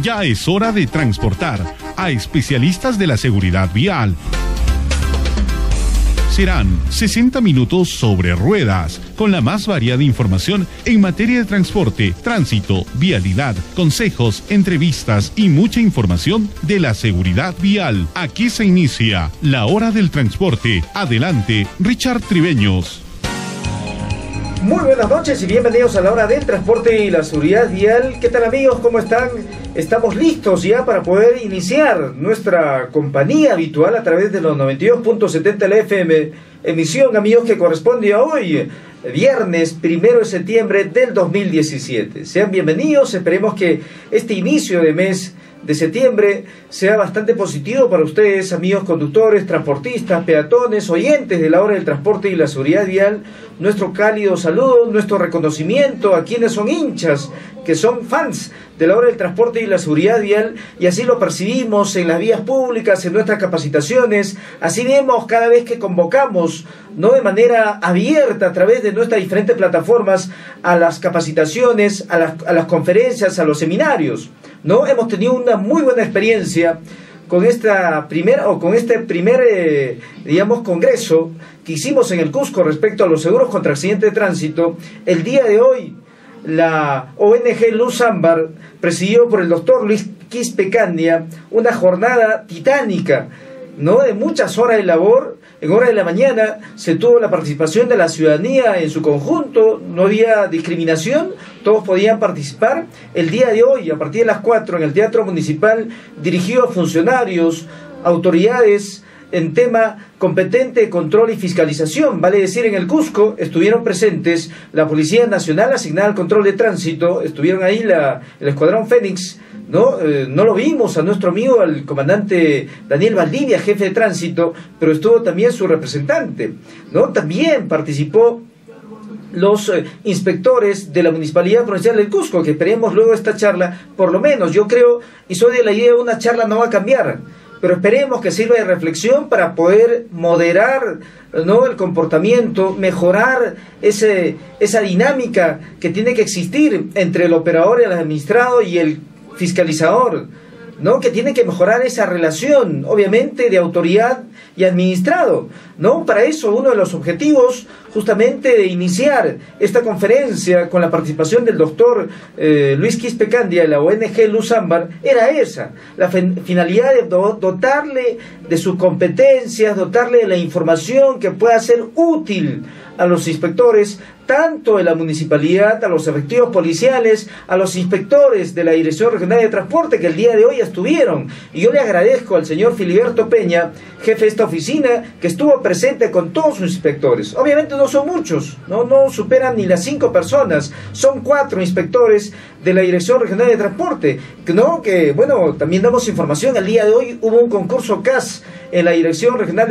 Ya es hora de transportar a especialistas de la seguridad vial. Serán 60 minutos sobre ruedas, con la más variada información en materia de transporte, tránsito, vialidad, consejos, entrevistas y mucha información de la seguridad vial. Aquí se inicia la hora del transporte. Adelante, Richard Tribeños. Muy buenas noches y bienvenidos a la hora del transporte y la seguridad vial. ¿Qué tal, amigos? ¿Cómo están? Estamos listos ya para poder iniciar nuestra compañía habitual a través de los 92.70 la FM, emisión, amigos, que corresponde a hoy, viernes 1 de septiembre del 2017. Sean bienvenidos, esperemos que este inicio de mes de septiembre sea bastante positivo para ustedes, amigos conductores, transportistas, peatones, oyentes de la hora del transporte y la seguridad vial. Nuestro cálido saludo, nuestro reconocimiento a quienes son hinchas, que son fans de la hora del transporte y la seguridad vial, y así lo percibimos en las vías públicas, en nuestras capacitaciones. Así vemos cada vez que convocamos, no de manera abierta, a través de nuestras diferentes plataformas, a las capacitaciones, a las conferencias, a los seminarios, ¿no? Hemos tenido una muy buena experiencia con este primer congreso que hicimos en el Cusco respecto a los seguros contra accidentes de tránsito. El día de hoy, la ONG Luz Ámbar, presidido por el doctor Luis Quispe Candia, una jornada titánica, ¿no?, de muchas horas de labor. En horas de la mañana se tuvo la participación de la ciudadanía en su conjunto, no había discriminación, todos podían participar. El día de hoy, a partir de las 4, en el Teatro Municipal, dirigido a funcionarios, autoridades en tema competente de control y fiscalización, vale decir, en el Cusco estuvieron presentes la Policía Nacional asignada al control de tránsito, estuvieron ahí el Escuadrón Fénix, ¿no? No lo vimos a nuestro amigo, al comandante Daniel Valdivia, jefe de tránsito, pero estuvo también su representante, ¿no? También participó los inspectores de la Municipalidad Provincial del Cusco, que esperemos luego esta charla, por lo menos, yo creo y soy de la idea de una charla no va a cambiar, pero esperemos que sirva de reflexión para poder moderar, ¿no?, el comportamiento, mejorar esa dinámica que tiene que existir entre el operador, el administrado y el fiscalizador, ¿no?, que tiene que mejorar esa relación, obviamente, de autoridad y administrado, ¿no? Para eso, uno de los objetivos, justamente, de iniciar esta conferencia con la participación del doctor Luis Quispe Candia de la ONG Luz Ámbar, era esa, la finalidad de dotarle de sus competencias, dotarle de la información que pueda ser útil a los inspectores, tanto de la municipalidad, a los efectivos policiales, a los inspectores de la Dirección Regional de Transporte, que el día de hoy estuvieron. Y yo le agradezco al señor Filiberto Peña, jefe de esta oficina, que estuvo presente con todos sus inspectores. Obviamente no son muchos, no superan ni las 5 personas, son 4 inspectores de la Dirección Regional de Transporte, ¿no? Que, bueno, también damos información. El día de hoy hubo un concurso CAS en la Dirección Regional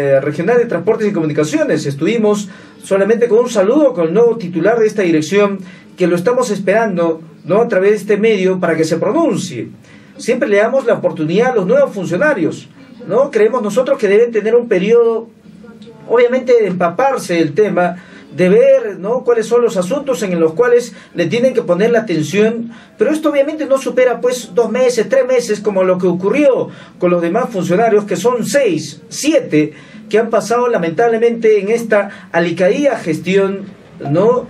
de Transportes y Comunicaciones. Estuvimos solamente con un saludo con el nuevo titular de esta dirección, que lo estamos esperando, ¿no?, a través de este medio para que se pronuncie. Siempre le damos la oportunidad a los nuevos funcionarios, ¿no? Creemos nosotros que deben tener un periodo, obviamente, de empaparse del tema, de ver, ¿no?, cuáles son los asuntos en los cuales le tienen que poner la atención, pero esto obviamente no supera, pues, 2 meses, 3 meses, como lo que ocurrió con los demás funcionarios, que son 6, 7, que han pasado lamentablemente en esta alicaída gestión, ¿no?,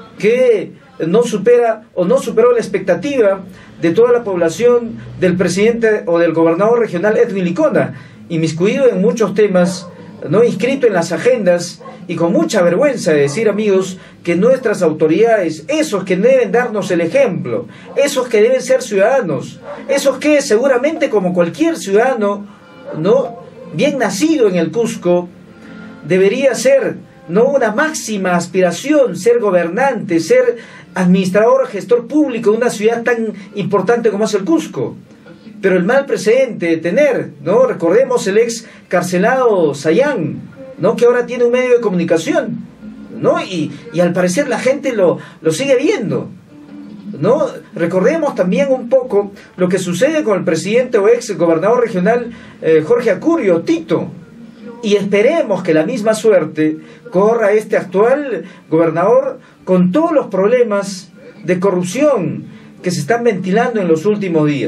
que no supera o no superó la expectativa de toda la población del presidente o del gobernador regional Edwin Licona, inmiscuido en muchos temas, ¿no?, inscrito en las agendas, y con mucha vergüenza de decir, amigos, que nuestras autoridades, esos que deben darnos el ejemplo, esos que deben ser ciudadanos, esos que seguramente, como cualquier ciudadano, ¿no?, bien nacido en el Cusco, debería ser, ¿no?, una máxima aspiración ser gobernante, ser administrador, gestor público de una ciudad tan importante como es el Cusco. Pero el mal precedente de tener, ¿no?, recordemos el ex carcelado Sayán, ¿no?, que ahora tiene un medio de comunicación, ¿no?, y al parecer la gente lo sigue viendo, ¿no? Recordemos también un poco lo que sucede con el presidente o ex gobernador regional Jorge Acurio, Tito, y esperemos que la misma suerte corra este actual gobernador, con todos los problemas de corrupción que se están ventilando en los últimos días.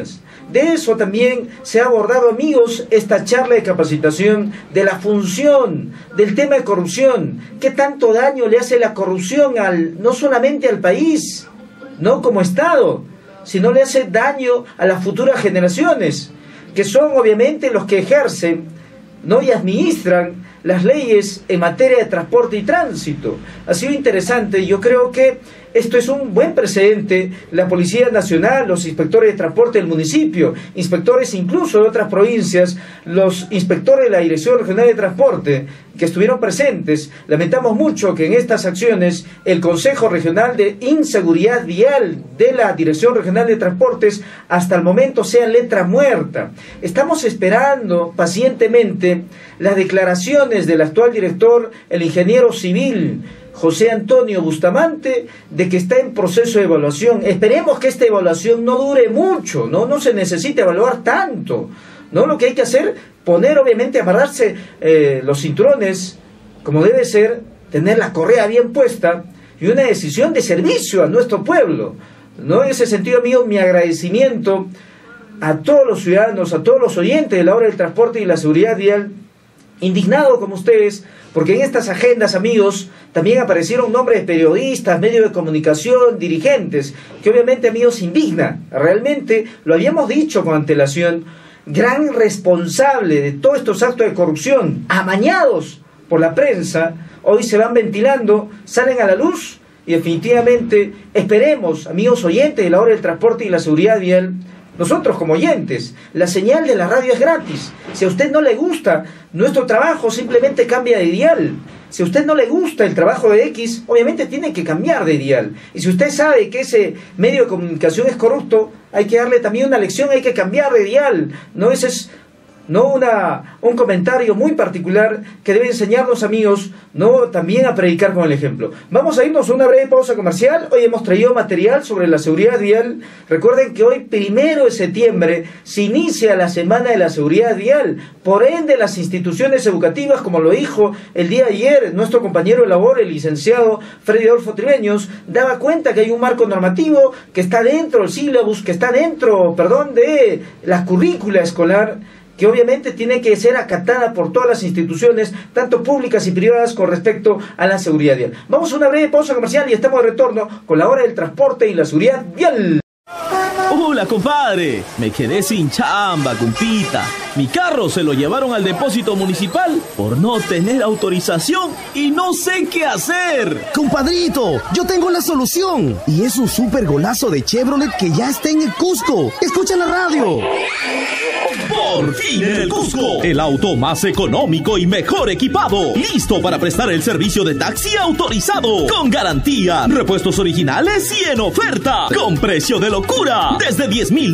De eso también se ha abordado, amigos, esta charla de capacitación de la función, del tema de corrupción. ¿Qué tanto daño le hace la corrupción no solamente al país, no como Estado, sino le hace daño a las futuras generaciones, que son obviamente los que ejercen, ¿no?, y administran las leyes en materia de transporte y tránsito? Ha sido interesante. Yo creo que esto es un buen precedente. La Policía Nacional, los inspectores de transporte del municipio, inspectores incluso de otras provincias, los inspectores de la Dirección Regional de Transporte que estuvieron presentes. Lamentamos mucho que en estas acciones el Consejo Regional de Inseguridad Vial de la Dirección Regional de Transportes hasta el momento sea letra muerta. Estamos esperando pacientemente las declaraciones del actual director, el ingeniero civil José Antonio Bustamante, de que está en proceso de evaluación. Esperemos que esta evaluación no dure mucho, no se necesite evaluar tanto, ¿no? Lo que hay que hacer, poner, obviamente, amarrarse los cinturones, como debe ser, tener la correa bien puesta y una decisión de servicio a nuestro pueblo, ¿no? En ese sentido, amigo, mi agradecimiento a todos los ciudadanos, a todos los oyentes de la hora del transporte y la seguridad vial, indignado como ustedes, porque en estas agendas, amigos, también aparecieron nombres de periodistas, medios de comunicación, dirigentes, que obviamente, amigos, indigna. Realmente, lo habíamos dicho con antelación, gran responsable de todos estos actos de corrupción, amañados por la prensa, hoy se van ventilando, salen a la luz, y definitivamente esperemos, amigos oyentes de la hora del transporte y la seguridad vial, nosotros como oyentes, la señal de la radio es gratis. Si a usted no le gusta nuestro trabajo, simplemente cambia de dial. Si a usted no le gusta el trabajo de X, obviamente tiene que cambiar de dial. Y si usted sabe que ese medio de comunicación es corrupto, hay que darle también una lección, hay que cambiar de dial. No, ese es un comentario muy particular que debe enseñarnos, amigos, también a predicar con el ejemplo. Vamos a irnos a una breve pausa comercial. Hoy hemos traído material sobre la seguridad vial. Recuerden que hoy, 1 de septiembre, se inicia la Semana de la Seguridad Vial. Por ende, las instituciones educativas, como lo dijo el día de ayer nuestro compañero de labor, el licenciado Freddy Adolfo Tribeños, daba cuenta que hay un marco normativo que está dentro del sílabus, que está dentro, de la currícula escolar, que obviamente tiene que ser acatada por todas las instituciones, tanto públicas y privadas, con respecto a la seguridad vial. Vamos a una breve pausa comercial y estamos de retorno con la hora del transporte y la seguridad vial. Hola, compadre. Me quedé sin chamba, compita. Mi carro se lo llevaron al depósito municipal por no tener autorización y no sé qué hacer. Compadrito, yo tengo la solución. Y es un súper golazo de Chevrolet que ya está en el Cusco. Escucha la radio. Por fin en el Cusco, el auto más económico y mejor equipado, listo para prestar el servicio de taxi autorizado, con garantía, repuestos originales y en oferta, con precio de locura, desde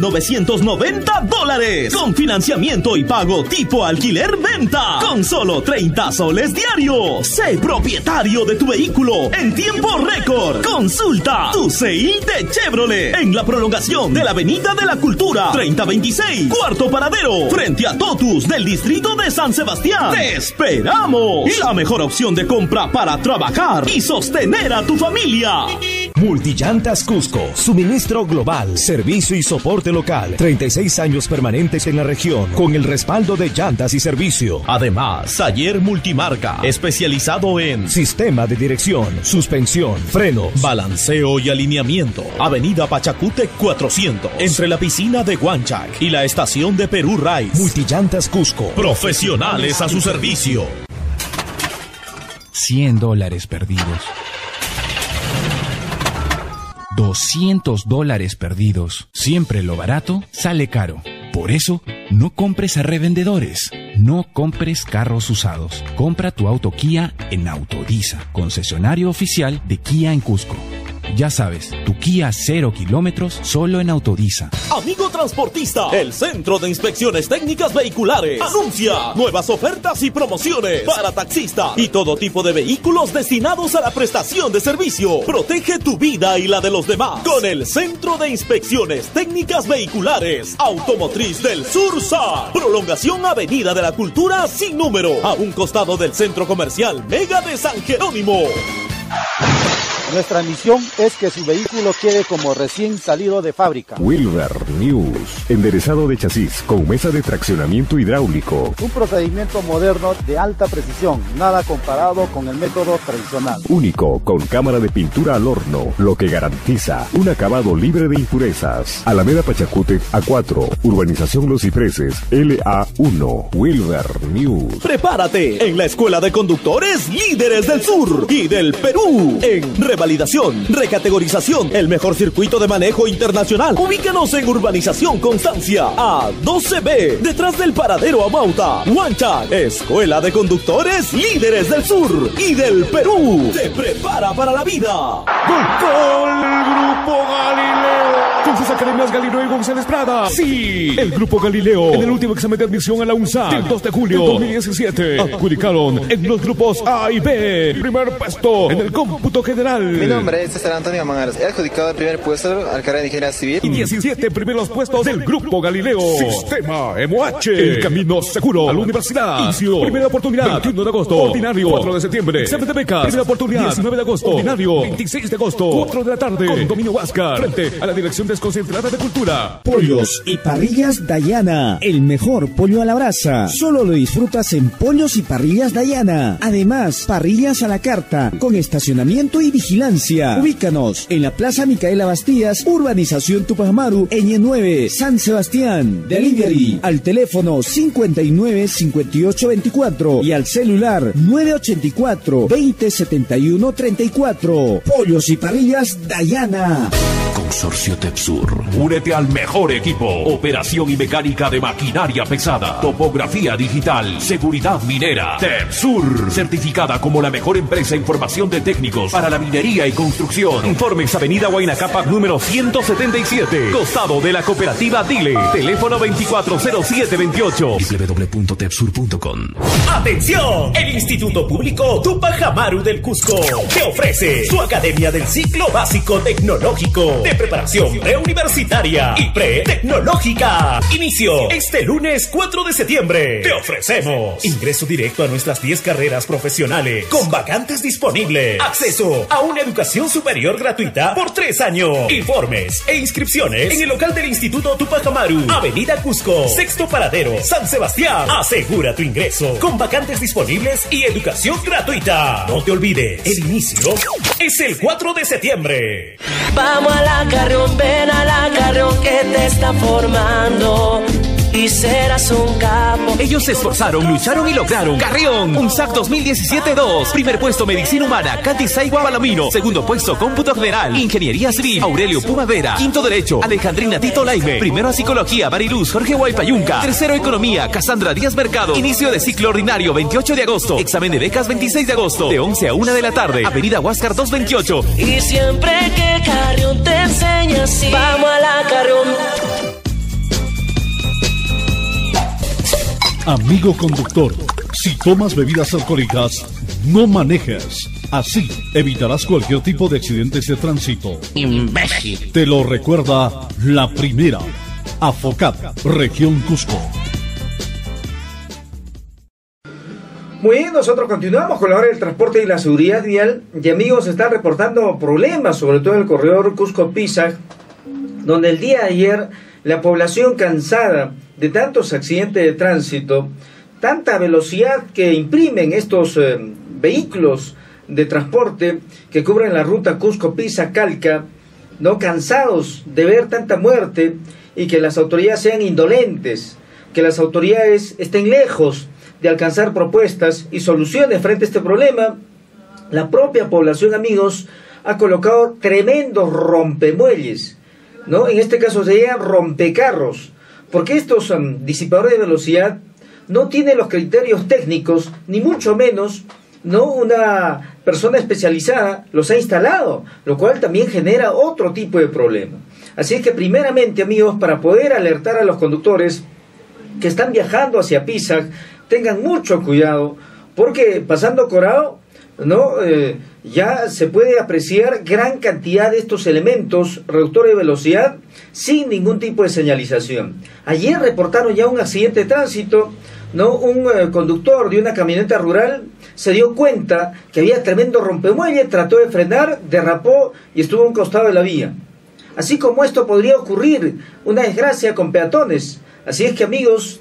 $10,990, con financiamiento y pago tipo alquiler-venta, con solo 30 soles diarios. Sé propietario de tu vehículo en tiempo récord. Consulta tu sale de Chevrolet en la prolongación de la Avenida de la Cultura, 3026, cuarto paradero, frente a Totus del distrito de San Sebastián. ¡Te esperamos! La mejor opción de compra para trabajar y sostener a tu familia. Multillantas Cusco, suministro global, servicio y soporte local, 36 años permanentes en la región, con el respaldo de llantas y servicio. Además, taller multimarca, especializado en sistema de dirección, suspensión, frenos, balanceo y alineamiento. Avenida Pachacútec 400, entre la piscina de Huanchac y la estación de Perú Rice. Multillantas Cusco, profesionales a su servicio. $100 perdidos. $200 perdidos. Siempre lo barato sale caro. Por eso, no compres a revendedores. No compres carros usados. Compra tu auto Kia en Autodiza, concesionario oficial de Kia en Cusco. Ya sabes, tu Kia 0 kilómetros solo en Autodiza. Amigo transportista, el Centro de Inspecciones Técnicas Vehiculares anuncia nuevas ofertas y promociones para taxistas y todo tipo de vehículos destinados a la prestación de servicio. Protege tu vida y la de los demás con el Centro de Inspecciones Técnicas Vehiculares Automotriz del Sur SAR. Prolongación Avenida de la Cultura sin número, a un costado del Centro Comercial Mega de San Jerónimo. Nuestra misión es que su vehículo quede como recién salido de fábrica. Wilber News, enderezado de chasis con mesa de traccionamiento hidráulico. Un procedimiento moderno de alta precisión, nada comparado con el método tradicional. Único, con cámara de pintura al horno, lo que garantiza un acabado libre de impurezas. Alameda Pachacútec A4, Urbanización Los Cipreses, LA1, Wilber News. Prepárate en la Escuela de Conductores Líderes del Sur y del Perú en revalidación, recategorización, el mejor circuito de manejo internacional. Ubícanos en Urbanización Constancia A12B, detrás del paradero Amauta. Huancha, Escuela de Conductores Líderes del Sur y del Perú. Te prepara para la vida. ¡Gol! Grupo Galileo. Con sus academias Galileo y González Prada. Sí, el Grupo Galileo. En el último examen de admisión a la UNSA del 2 de julio de 2017 adjudicaron en los grupos A y B primer puesto en el cómputo general. Mi nombre es César Antonio Mangaras. He adjudicado el primer puesto al carrera de Ingeniería Civil. Y 17 primeros puestos del Grupo Galileo. Sistema MOH. El camino seguro a la universidad. Inicio. Primera oportunidad. 21 de agosto. Ordinario. 4 de septiembre. Examen de becas. Primera oportunidad. 19 de agosto. Ordinario. 26 de agosto. 4 de la tarde. Condominio Huáscar. Frente a la Dirección Desconcentrada de Cultura. Pollos y parrillas Dayana. El mejor pollo a la brasa. Solo lo disfrutas en Pollos y Parrillas Dayana. Además, parrillas a la carta. Con estacionamiento y vigilancia. Ubícanos en la Plaza Micaela Bastías, Urbanización Tupac Amaru, Ñ9, San Sebastián. Delivery al teléfono 59 58 24 y al celular 984 20 71 34. Pollos y Parrillas Dayana. Consorcio Tepsur. Únete al mejor equipo. Operación y mecánica de maquinaria pesada. Topografía digital. Seguridad minera. Tepsur. Certificada como la mejor empresa en formación de técnicos para la minería y construcción. Informes Avenida Huayna Cápac número 177. Costado de la cooperativa Dile. Teléfono 240728. www.tepsur.com. ¡Atención! El Instituto Público Tupac Amaru del Cusco te ofrece su Academia del Ciclo Básico Tecnológico de preparación preuniversitaria y pre-tecnológica. Inicio este lunes 4 de septiembre. Te ofrecemos ingreso directo a nuestras 10 carreras profesionales con vacantes disponibles. Acceso a una educación superior gratuita por 3 años. Informes e inscripciones en el local del Instituto Tupac Amaru, Avenida Cusco, Sexto Paradero, San Sebastián. Asegura tu ingreso con vacantes disponibles y educación gratuita. No te olvides, el inicio es el 4 de septiembre. Vamos a la Carrión, ven a la Carrión que te está formando y serás un capo. Ellos se esforzaron, lucharon y lograron. Carrión, UNSAC 2017-2. Primer puesto Medicina Humana, Katy Saigua Palomino. Segundo puesto Cómputo General, Ingeniería Civil, Aurelio Pumavera. Quinto Derecho, Alejandrina Tito Laime. Primero a Psicología, Mariluz Jorge Guaypayunca. Tercero Economía, Cassandra Díaz Mercado. Inicio de ciclo ordinario 28 de agosto. Examen de becas 26 de agosto. De 11 a 1 de la tarde. Avenida Huáscar 228. Y siempre que Carrión te enseña así, vamos a la Carrión. Amigo conductor, si tomas bebidas alcohólicas, no manejes. Así evitarás cualquier tipo de accidentes de tránsito. Imbécil. Te lo recuerda la primera. AFOCAP, Región Cusco. Muy bien, nosotros continuamos con la hora del transporte y la seguridad vial. Y amigos, están reportando problemas, sobre todo en el corredor Cusco-Pisac, donde el día de ayer la población, cansada de tantos accidentes de tránsito, tanta velocidad que imprimen estos vehículos de transporte que cubren la ruta Cusco-Pisac-Calca, no, cansados de ver tanta muerte y que las autoridades sean indolentes, que las autoridades estén lejos de alcanzar propuestas y soluciones frente a este problema, la propia población, amigos, ha colocado tremendos rompemuelles, ¿no? En este caso serían rompecarros, porque estos disipadores de velocidad no tienen los criterios técnicos, ni mucho menos, ¿no? Una persona especializada los ha instalado, lo cual también genera otro tipo de problema. Así es que primeramente, amigos, para poder alertar a los conductores que están viajando hacia Pisac, tengan mucho cuidado, porque pasando Corao, ¿no? Ya se puede apreciar gran cantidad de estos elementos reductores de velocidad sin ningún tipo de señalización. Ayer reportaron ya un accidente de tránsito, ¿no? Un conductor de una camioneta rural se dio cuenta que había tremendo rompemuelle, trató de frenar, derrapó y estuvo a un costado de la vía. Así como esto podría ocurrir una desgracia con peatones. Así es que, amigos,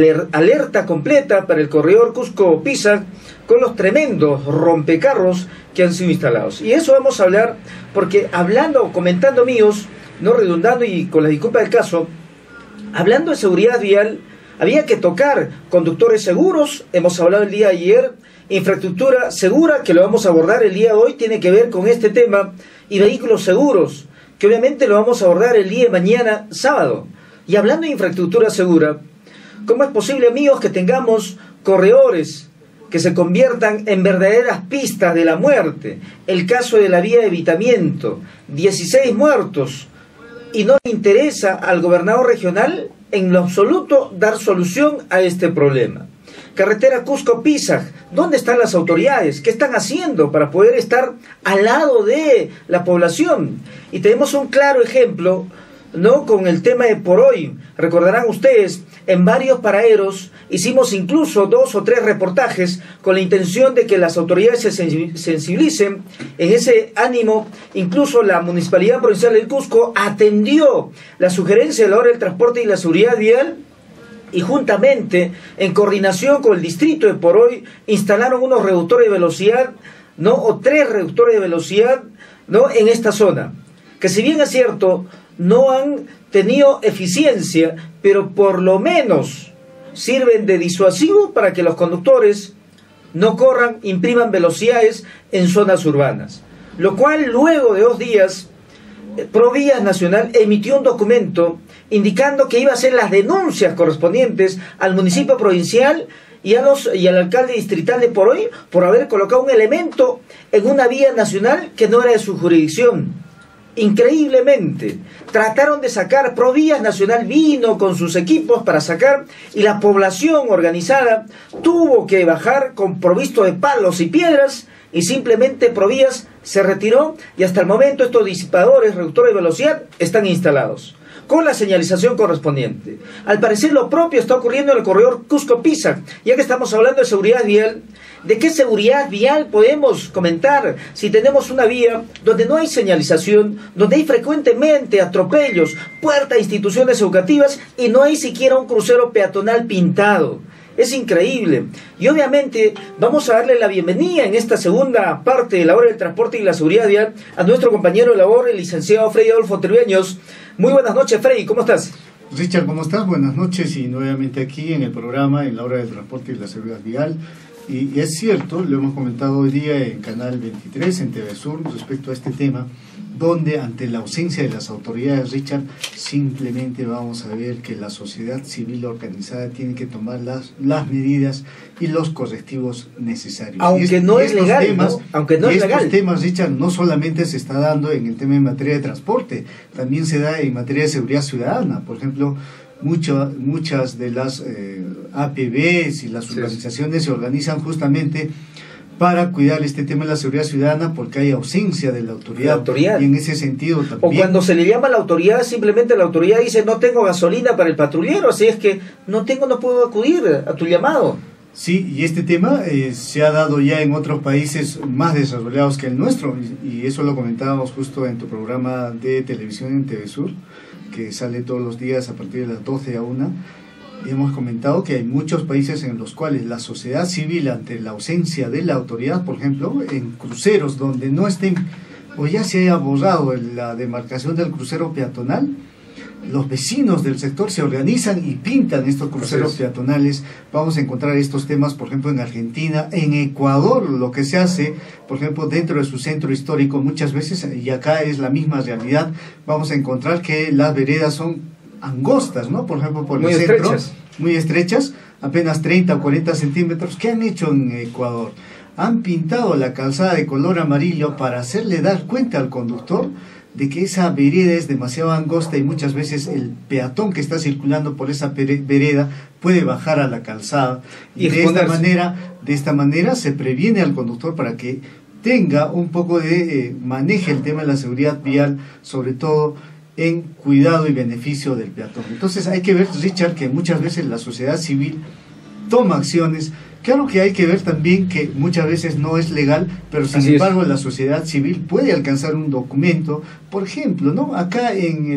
alerta completa para el corredor Cusco-Pisac con los tremendos rompecarros que han sido instalados. Y eso vamos a hablar porque comentando, amigos, no redundando y con la disculpa del caso, hablando de seguridad vial, había que tocar conductores seguros, hemos hablado el día de ayer, infraestructura segura, que lo vamos a abordar el día de hoy, tiene que ver con este tema, y vehículos seguros, que obviamente lo vamos a abordar el día de mañana, sábado. Y hablando de infraestructura segura, ¿cómo es posible, amigos, que tengamos corredores que se conviertan en verdaderas pistas de la muerte? El caso de la vía de evitamiento, 16 muertos, y no le interesa al gobernador regional en lo absoluto dar solución a este problema. Carretera Cusco-Pisac, ¿dónde están las autoridades? ¿Qué están haciendo para poder estar al lado de la población? Y tenemos un claro ejemplo, ¿no?, con el tema de Poroy. Recordarán ustedes, en varios paraderos hicimos incluso 2 o 3 reportajes con la intención de que las autoridades se sensibilicen. En ese ánimo, incluso la Municipalidad Provincial del Cusco atendió la sugerencia de la hora del transporte y la seguridad vial, y juntamente, en coordinación con el distrito de Poroy, instalaron unos reductores de velocidad, ¿no?, o 3 reductores de velocidad, ¿no?, en esta zona, que si bien es cierto, no han tenido eficiencia, pero por lo menos sirven de disuasivo para que los conductores no corran, impriman velocidades en zonas urbanas. Lo cual, luego de 2 días, Provías Nacional emitió un documento indicando que iba a hacer las denuncias correspondientes al municipio provincial y al alcalde distrital de Poroy por haber colocado un elemento en una vía nacional que no era de su jurisdicción. Increíblemente, trataron de sacar, Provías Nacional vino con sus equipos para sacar, y la población organizada tuvo que bajar con provisto de palos y piedras, y simplemente Provías se retiró, y hasta el momento estos disipadores, reductores de velocidad, están instalados con la señalización correspondiente. Al parecer lo propio está ocurriendo en el corredor Cusco-Pisac. Ya que estamos hablando de seguridad vial, ¿de qué seguridad vial podemos comentar si tenemos una vía donde no hay señalización, donde hay frecuentemente atropellos, puertas a instituciones educativas y no hay siquiera un crucero peatonal pintado? Es increíble. Y obviamente vamos a darle la bienvenida en esta segunda parte de la hora del transporte y la seguridad vial a nuestro compañero de labor, el licenciado Freddy Adolfo Tribeños. Muy buenas noches, Freddy, ¿cómo estás? Richard, ¿cómo estás? Buenas noches, y nuevamente aquí en el programa en la hora del transporte y la seguridad vial. Y es cierto, lo hemos comentado hoy día en Canal 23, en TV Sur, respecto a este tema, donde ante la ausencia de las autoridades, Richard, simplemente vamos a ver que la sociedad civil organizada tiene que tomar las medidas y los correctivos necesarios. Aunque no es legal, ¿no? Aunque no es legal. Estos temas, Richard, no solamente se está dando en el tema en materia de transporte, también se da en materia de seguridad ciudadana. Por ejemplo, muchas de las APBs y las organizaciones se organizan justamente para cuidar este tema de la seguridad ciudadana, porque hay ausencia de la autoridad. Y en ese sentido también. O cuando se le llama a la autoridad, simplemente la autoridad dice: no tengo gasolina para el patrullero, así es que no puedo acudir a tu llamado. Sí, y este tema se ha dado ya en otros países más desarrollados que el nuestro, y eso lo comentábamos justo en tu programa de televisión en TV Sur, que sale todos los días a partir de las 12 a 1. Hemos comentado que hay muchos países en los cuales la sociedad civil, ante la ausencia de la autoridad, por ejemplo, en cruceros donde no estén, o ya se haya borrado la demarcación del crucero peatonal, los vecinos del sector se organizan y pintan estos cruceros peatonales. Vamos a encontrar estos temas, por ejemplo, en Argentina, en Ecuador, lo que se hace, por ejemplo, dentro de su centro histórico, muchas veces, y acá es la misma realidad, vamos a encontrar que las veredas son angostas, ¿no? Por ejemplo, por el centro, muy estrechas, apenas 30 o 40 centímetros. ¿Qué han hecho en Ecuador? Han pintado la calzada de color amarillo para hacerle dar cuenta al conductor de que esa vereda es demasiado angosta, y muchas veces el peatón que está circulando por esa vereda puede bajar a la calzada, y de esta manera se previene al conductor para que tenga un poco de maneje el tema de la seguridad vial, sobre todo en cuidado y beneficio del peatón. Entonces hay que ver, Richard, que muchas veces la sociedad civil toma acciones Claro que hay que ver también que muchas veces no es legal, pero sin embargo la sociedad civil puede alcanzar un documento. Por ejemplo, ¿no? Acá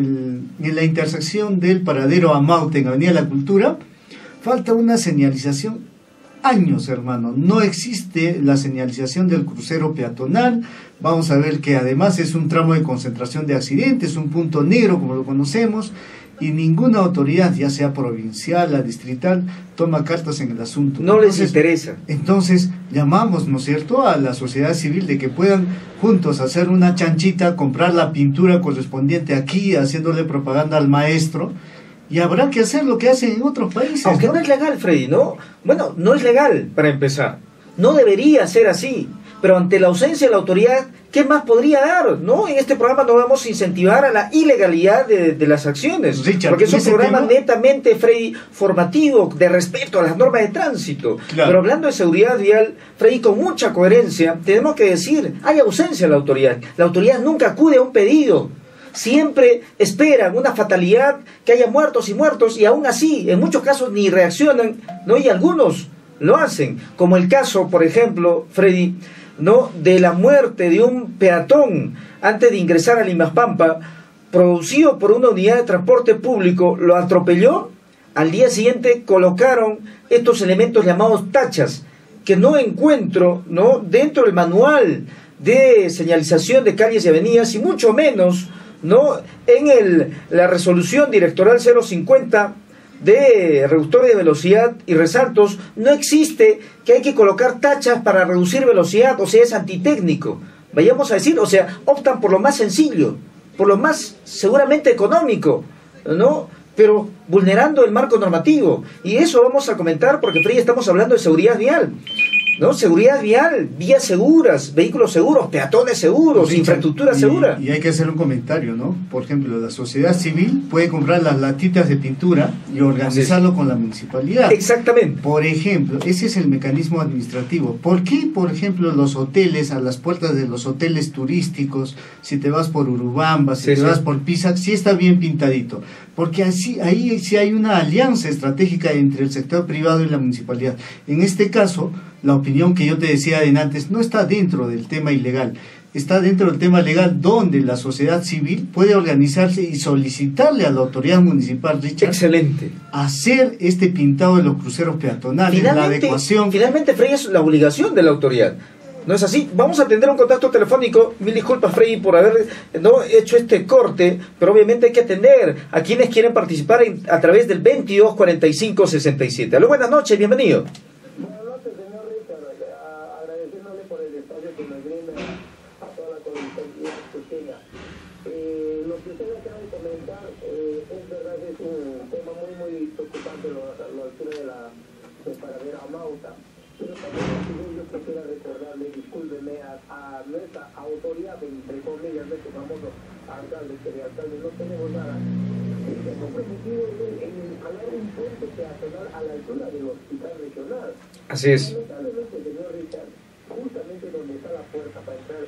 en la intersección del paradero Amaute, en Avenida La Cultura, falta una señalización. Años, hermano, no existe la señalización del crucero peatonal. Vamos a ver que además es un tramo de concentración de accidentes, un punto negro como lo conocemos, y ninguna autoridad, ya sea provincial, la distrital, toma cartas en el asunto. No les interesa. Entonces llamamos, ¿no es cierto?, a la sociedad civil de que puedan juntos hacer una chanchita, comprar la pintura correspondiente aquí, haciéndole propaganda al maestro. Y habrá que hacer lo que hacen en otros países. Aunque no es legal, Freddy, ¿no? Bueno, no es legal, para empezar. No debería ser así. Pero ante la ausencia de la autoridad, ¿qué más podría dar? ¿No? En este programa no vamos a incentivar a la ilegalidad de las acciones. Richard, porque es un programa netamente, Freddy, formativo, de respeto a las normas de tránsito. Claro. Pero hablando de seguridad vial, Freddy, con mucha coherencia, tenemos que decir, hay ausencia de la autoridad. La autoridad nunca acude a un pedido. Siempre esperan una fatalidad, que haya muertos, y aún así, en muchos casos ni reaccionan, ¿no? Y algunos lo hacen, como el caso, por ejemplo, Freddy, ¿no?, de la muerte de un peatón antes de ingresar a Limaspampa, producido por una unidad de transporte público, lo atropelló. Al día siguiente colocaron estos elementos llamados tachas, que no encuentro, ¿no?, dentro del manual de señalización de calles y avenidas, y mucho menos, ¿no?, en la resolución directoral 050 de reductores de velocidad y resaltos. No existe que hay que colocar tachas para reducir velocidad, o sea, es antitécnico. Vayamos a decir, o sea, optan por lo más sencillo, por lo más seguramente económico, ¿no?, pero vulnerando el marco normativo. Y eso vamos a comentar porque, Freddy, estamos hablando de seguridad vial, ¿no? Seguridad vial, vías seguras, vehículos seguros, peatones seguros, infraestructura segura. Y hay que hacer un comentario, ¿no? Por ejemplo, la sociedad civil puede comprar las latitas de pintura y organizarlo con la municipalidad. Exactamente. Por ejemplo, ese es el mecanismo administrativo. ¿Por qué, por ejemplo, los hoteles, a las puertas de los hoteles turísticos, si te vas por Urubamba, si te vas por Pisac, sí está bien pintadito? Porque ahí sí hay una alianza estratégica entre el sector privado y la municipalidad. En este caso, la opinión que yo te decía de antes no está dentro del tema ilegal, está dentro del tema legal, donde la sociedad civil puede organizarse y solicitarle a la autoridad municipal, Richard, excelente, hacer este pintado de los cruceros peatonales, la adecuación. Finalmente, Freddy, es la obligación de la autoridad. ¿No es así? Vamos a atender un contacto telefónico. Mil disculpas, Freddy, por haber hecho este corte, pero obviamente hay que atender a quienes quieren participar a través del 224567. Aló, buenas noches, bienvenido. Buenas noches, señor Richard. Agradeciéndole por el espacio que nos brinda a toda la comunidad pequeña. Lo que usted acaba de comentar, es verdad, es un tema muy preocupante, la altura del paradero Amauta. Pero también yo quisiera recordarle, discúlpeme, a nuestra autoridad, entre comillas, de este famoso alcalde, que de alcalde no tenemos nada. Se ha comprometido en instalar un puente peatonal a la altura del hospital regional. Así es. Lamentablemente, señor Richard, justamente donde está la puerta para entrar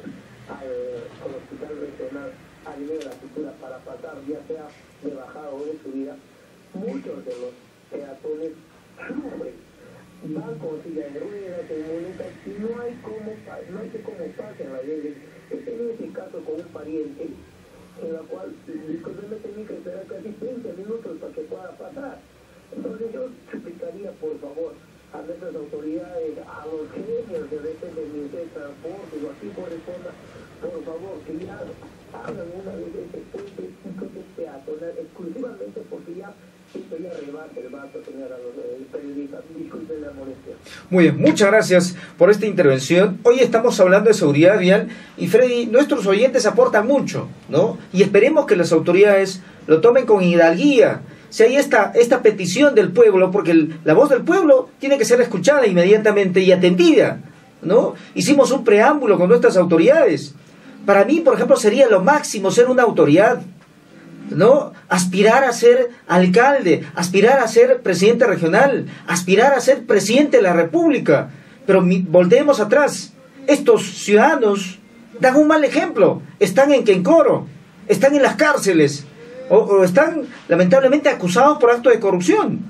al hospital regional, a nivel de la cultura, para pasar, ya sea de bajada o de subida, muchos de los peatones sufren. Van con silla de ruedas, en muletas, y no hay cómo pasen la ley. He tenido ese caso con un pariente, en la cual, discúlpeme, tenía que esperar casi 30 minutos para que pueda pasar. Entonces yo suplicaría, por favor, a nuestras autoridades, a los genios de repente del Ministerio de Transporte, o así corresponda, por favor, que ya hagan una vez ese puente peatonal, exclusivamente porque ya esto ya rebasa el vaso, señora, los periodistas. Disculpen la molestia. Muy bien, muchas gracias por esta intervención. Hoy estamos hablando de seguridad vial y, Freddy, nuestros oyentes aportan mucho, ¿no? Y esperemos que las autoridades lo tomen con hidalguía. Si hay esta petición del pueblo, porque la voz del pueblo tiene que ser escuchada inmediatamente y atendida, ¿no? Hicimos un preámbulo con nuestras autoridades. Para mí, por ejemplo, sería lo máximo ser una autoridad, ¿no? Aspirar a ser alcalde, aspirar a ser presidente regional, aspirar a ser presidente de la República. Pero volvemos atrás. Estos ciudadanos dan un mal ejemplo. Están en Quencoro, están en las cárceles, o están lamentablemente acusados por actos de corrupción.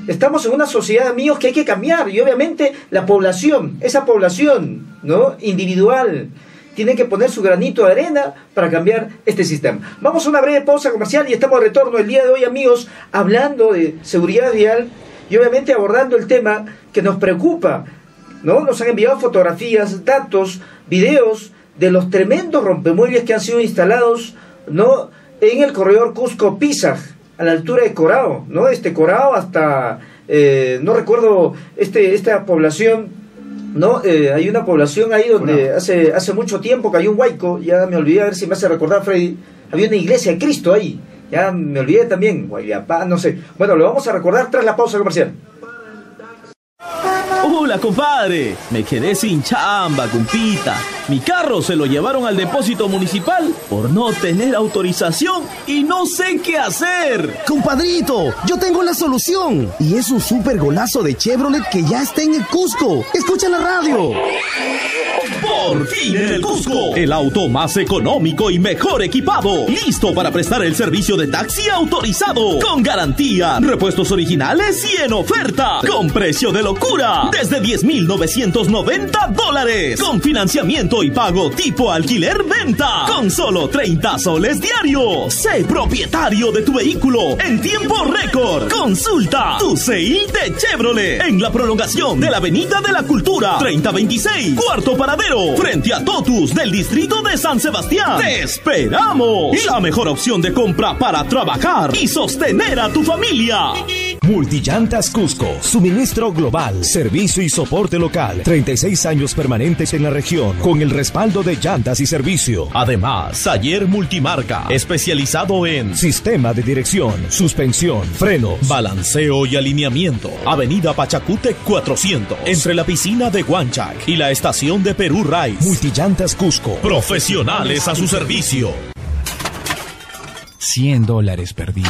Estamos en una sociedad, amigos, que hay que cambiar, y obviamente la población, esa población, ¿no?, individual, tiene que poner su granito de arena para cambiar este sistema. Vamos a una breve pausa comercial y estamos de retorno el día de hoy, amigos, hablando de seguridad vial y obviamente abordando el tema que nos preocupa, ¿no? Nos han enviado fotografías, datos, videos de los tremendos rompemuelles que han sido instalados, ¿no?, en el corredor Cusco-Pisac, a la altura de Corao, ¿no? Corao hasta, no recuerdo, esta población, ¿no? Hay una población ahí donde hace mucho tiempo cayó un huaico, ya me olvidé, a ver si me hace recordar, Freddy, había una iglesia de Cristo ahí, ya me olvidé también, Guayapá, no sé. Bueno, lo vamos a recordar tras la pausa comercial. Hola, compadre. Me quedé sin chamba, compita. Mi carro se lo llevaron al depósito municipal por no tener autorización y no sé qué hacer. Compadrito, yo tengo la solución. Y es un súper golazo de Chevrolet que ya está en el Cusco. Escucha la radio. Por fin en el Cusco, el auto más económico y mejor equipado, listo para prestar el servicio de taxi autorizado, con garantía, repuestos originales y en oferta, con precio de locura, desde $10,990, con financiamiento y pago tipo alquiler-venta, con solo 30 soles diarios. Sé propietario de tu vehículo en tiempo récord. Consulta tu CI de Chevrolet en la prolongación de la Avenida de la Cultura, 3026, cuarto paradero, frente a Totus del distrito de San Sebastián. ¡Te esperamos! La mejor opción de compra para trabajar y sostener a tu familia. Multillantas Cusco, suministro global, servicio y soporte local, 36 años permanentes en la región, con el respaldo de llantas y servicio. Además, taller multimarca, especializado en sistema de dirección, suspensión, frenos, balanceo y alineamiento. Avenida Pachacútec 400, entre la piscina de Huanchac y la estación de Perú Rice. Multillantas Cusco, profesionales a su servicio. $100 perdidos.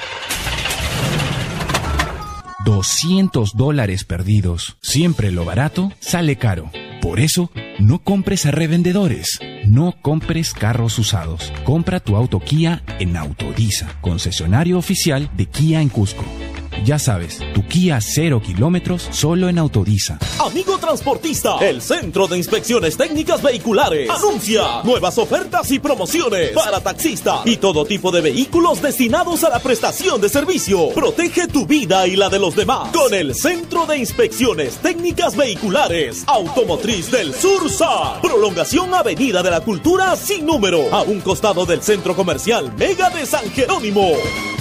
$200 perdidos. Siempre lo barato sale caro. Por eso, no compres a revendedores. No compres carros usados. Compra tu auto Kia en Autodiza, concesionario oficial de Kia en Cusco. Ya sabes, tu Kia 0 kilómetros solo en Autodiza. Amigo transportista, el Centro de Inspecciones Técnicas Vehiculares anuncia nuevas ofertas y promociones para taxistas y todo tipo de vehículos destinados a la prestación de servicio. Protege tu vida y la de los demás con el Centro de Inspecciones Técnicas Vehiculares Automotriz del Sur SAR. Prolongación Avenida de la Cultura sin número, a un costado del Centro Comercial Mega de San Jerónimo.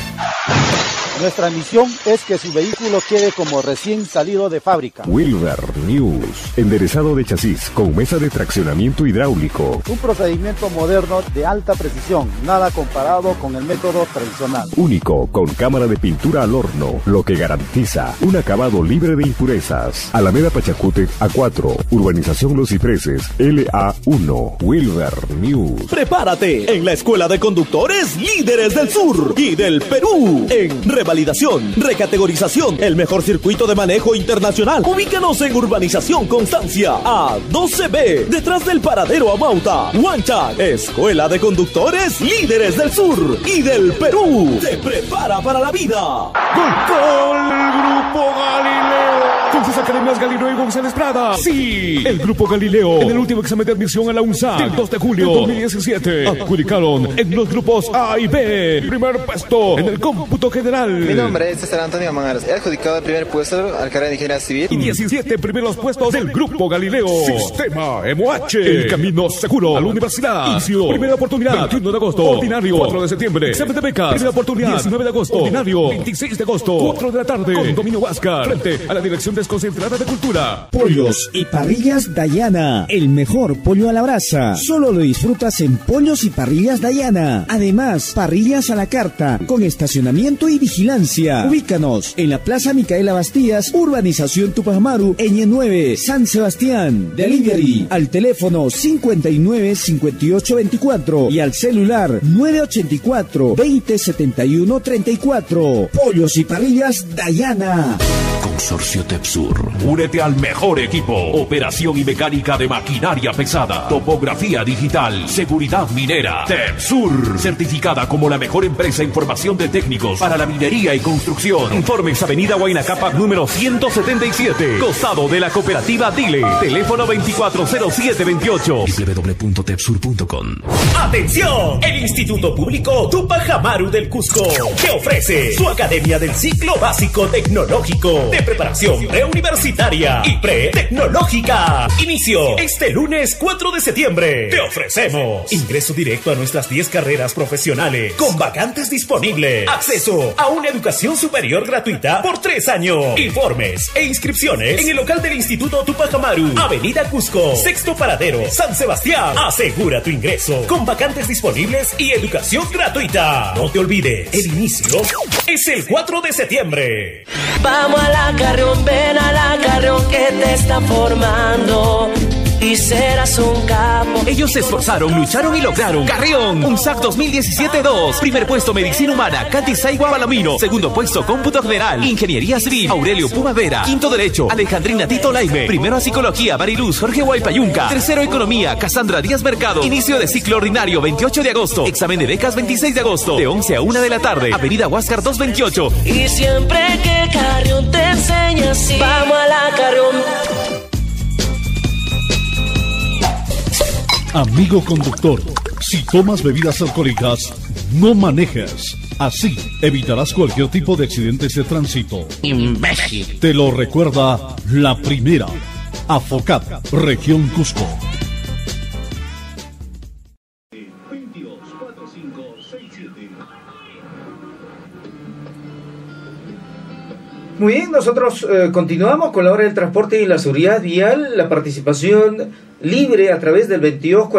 Nuestra misión es que su vehículo quede como recién salido de fábrica. Wilber News, enderezado de chasis con mesa de traccionamiento hidráulico. Un procedimiento moderno de alta precisión, nada comparado con el método tradicional. Único, con cámara de pintura al horno, lo que garantiza un acabado libre de impurezas. Alameda Pachacútec A4, Urbanización Los Cipreses, LA1, Wilber News. Prepárate en la Escuela de Conductores Líderes del Sur y del Perú en revalidación, recategorización, el mejor circuito de manejo internacional. Ubícanos en Urbanización Constancia, A12B, detrás del paradero Amauta, Huanchac. Escuela de Conductores Líderes del Sur y del Perú. Te prepara para la vida. ¡Gol! Grupo Galileo. Con sus academias Galileo y González Prada. Sí, el Grupo Galileo, en el último examen de admisión a la UNSAC del 2 de julio del 2017, adjudicaron en los grupos A y B primer puesto en el cómputo general. Mi nombre es César Antonio Mangaras. He adjudicado el primer puesto a la carrera de Ingeniería Civil. Y 17 primeros puestos del Grupo Galileo. Sistema MOH. El camino seguro a la universidad. Inicio. Primera oportunidad. 21 de agosto. Ordinario. 4 de septiembre. Examen de becas. Primera oportunidad. 19 de agosto. Ordinario. 26 de agosto. 4 de la tarde. Condominio Huáscar. Frente a la Dirección Desconcentrada de Cultura. Pollos y parrillas Dayana. El mejor pollo a la brasa. Solo lo disfrutas en Pollos y Parrillas Dayana. Además, parrillas a la carta. Con estacionamiento y vigilancia. Ubícanos en la Plaza Micaela Bastías, Urbanización Tupac Amaru, Ñ9, San Sebastián. Delivery al teléfono 59 58 24 y al celular 984 20 71 34. Pollos y Parrillas Dayana. Consorcio Tepsur. Únete al mejor equipo. Operación y mecánica de maquinaria pesada. Topografía digital. Seguridad minera. Tepsur. Certificada como la mejor empresa en formación de técnicos para la minería y construcción. Informes Avenida Huayna Cápac número 177. Costado de la cooperativa Dile. Teléfono 240728. www.tepsur.com. ¡Atención! El Instituto Público Tupac Amaru del Cusco te ofrece su Academia del Ciclo Básico Tecnológico de preparación preuniversitaria y pre-tecnológica. Inicio este lunes 4 de septiembre. Te ofrecemos ingreso directo a nuestras 10 carreras profesionales con vacantes disponibles. Acceso a una educación superior gratuita por 3 años. Informes e inscripciones en el local del Instituto Tupac Amaru, Avenida Cusco, Sexto Paradero, San Sebastián. Asegura tu ingreso con vacantes disponibles y educación gratuita. No te olvides, el inicio es el 4 de septiembre. Vamos a la Carrión, ven a la Carrión que te está formando y serás un capo. Ellos se esforzaron, lucharon y lograron. Carrión, UNSAC 2017-2. Primer puesto Medicina Humana, Katy Saigua Balamino. Segundo puesto Cómputo General, Ingeniería Civil, Aurelio Pumavera. Quinto Derecho, Alejandrina Tito Laime. Primero a Psicología, Mariluz Jorge Huaypayunca. Tercero Economía, Cassandra Díaz Mercado. Inicio de ciclo ordinario 28 de agosto. Examen de becas 26 de agosto. De 11 a 1 de la tarde. Avenida Huáscar 228. Y siempre que Carrión te enseña así, vamos a la Carrión. Amigo conductor, si tomas bebidas alcohólicas, no manejes. Así evitarás cualquier tipo de accidentes de tránsito. ¡Imbécil! Te lo recuerda la primera. AFOCAP, Región Cusco. Muy bien, nosotros continuamos con la hora del transporte y la seguridad vial, la participación libre a través del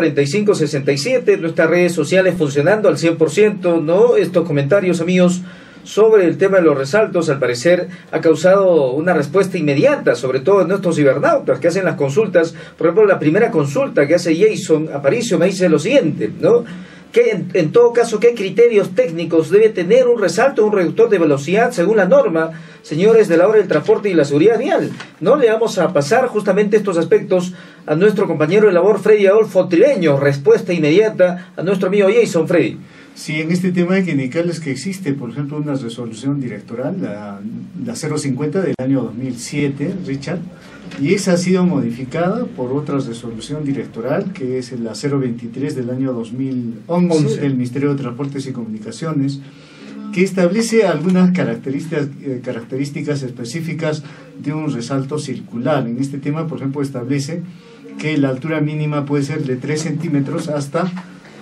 224567, nuestras redes sociales funcionando al 100%, ¿no? Estos comentarios, amigos, sobre el tema de los resaltos, al parecer ha causado una respuesta inmediata, sobre todo en nuestros cibernautas que hacen las consultas. Por ejemplo, la primera consulta que hace Jason Aparicio me dice lo siguiente, ¿no? Que en todo caso, ¿qué criterios técnicos debe tener un resalto, un reductor de velocidad según la norma, señores de la hora del transporte y la seguridad vial? No le vamos a pasar justamente estos aspectos a nuestro compañero de labor Freddy Adolfo Trileño. Respuesta inmediata a nuestro amigo Jason. Freddy. Sí, en este tema hay que indicarles que existe, por ejemplo, una resolución directoral, la 050 del año 2007, Richard, y esa ha sido modificada por otra resolución directoral, que es la 023 del año 2011 del Ministerio de Transportes y Comunicaciones, que establece algunas características específicas de un resalto circular. En este tema, por ejemplo, establece que la altura mínima puede ser de 3 centímetros hasta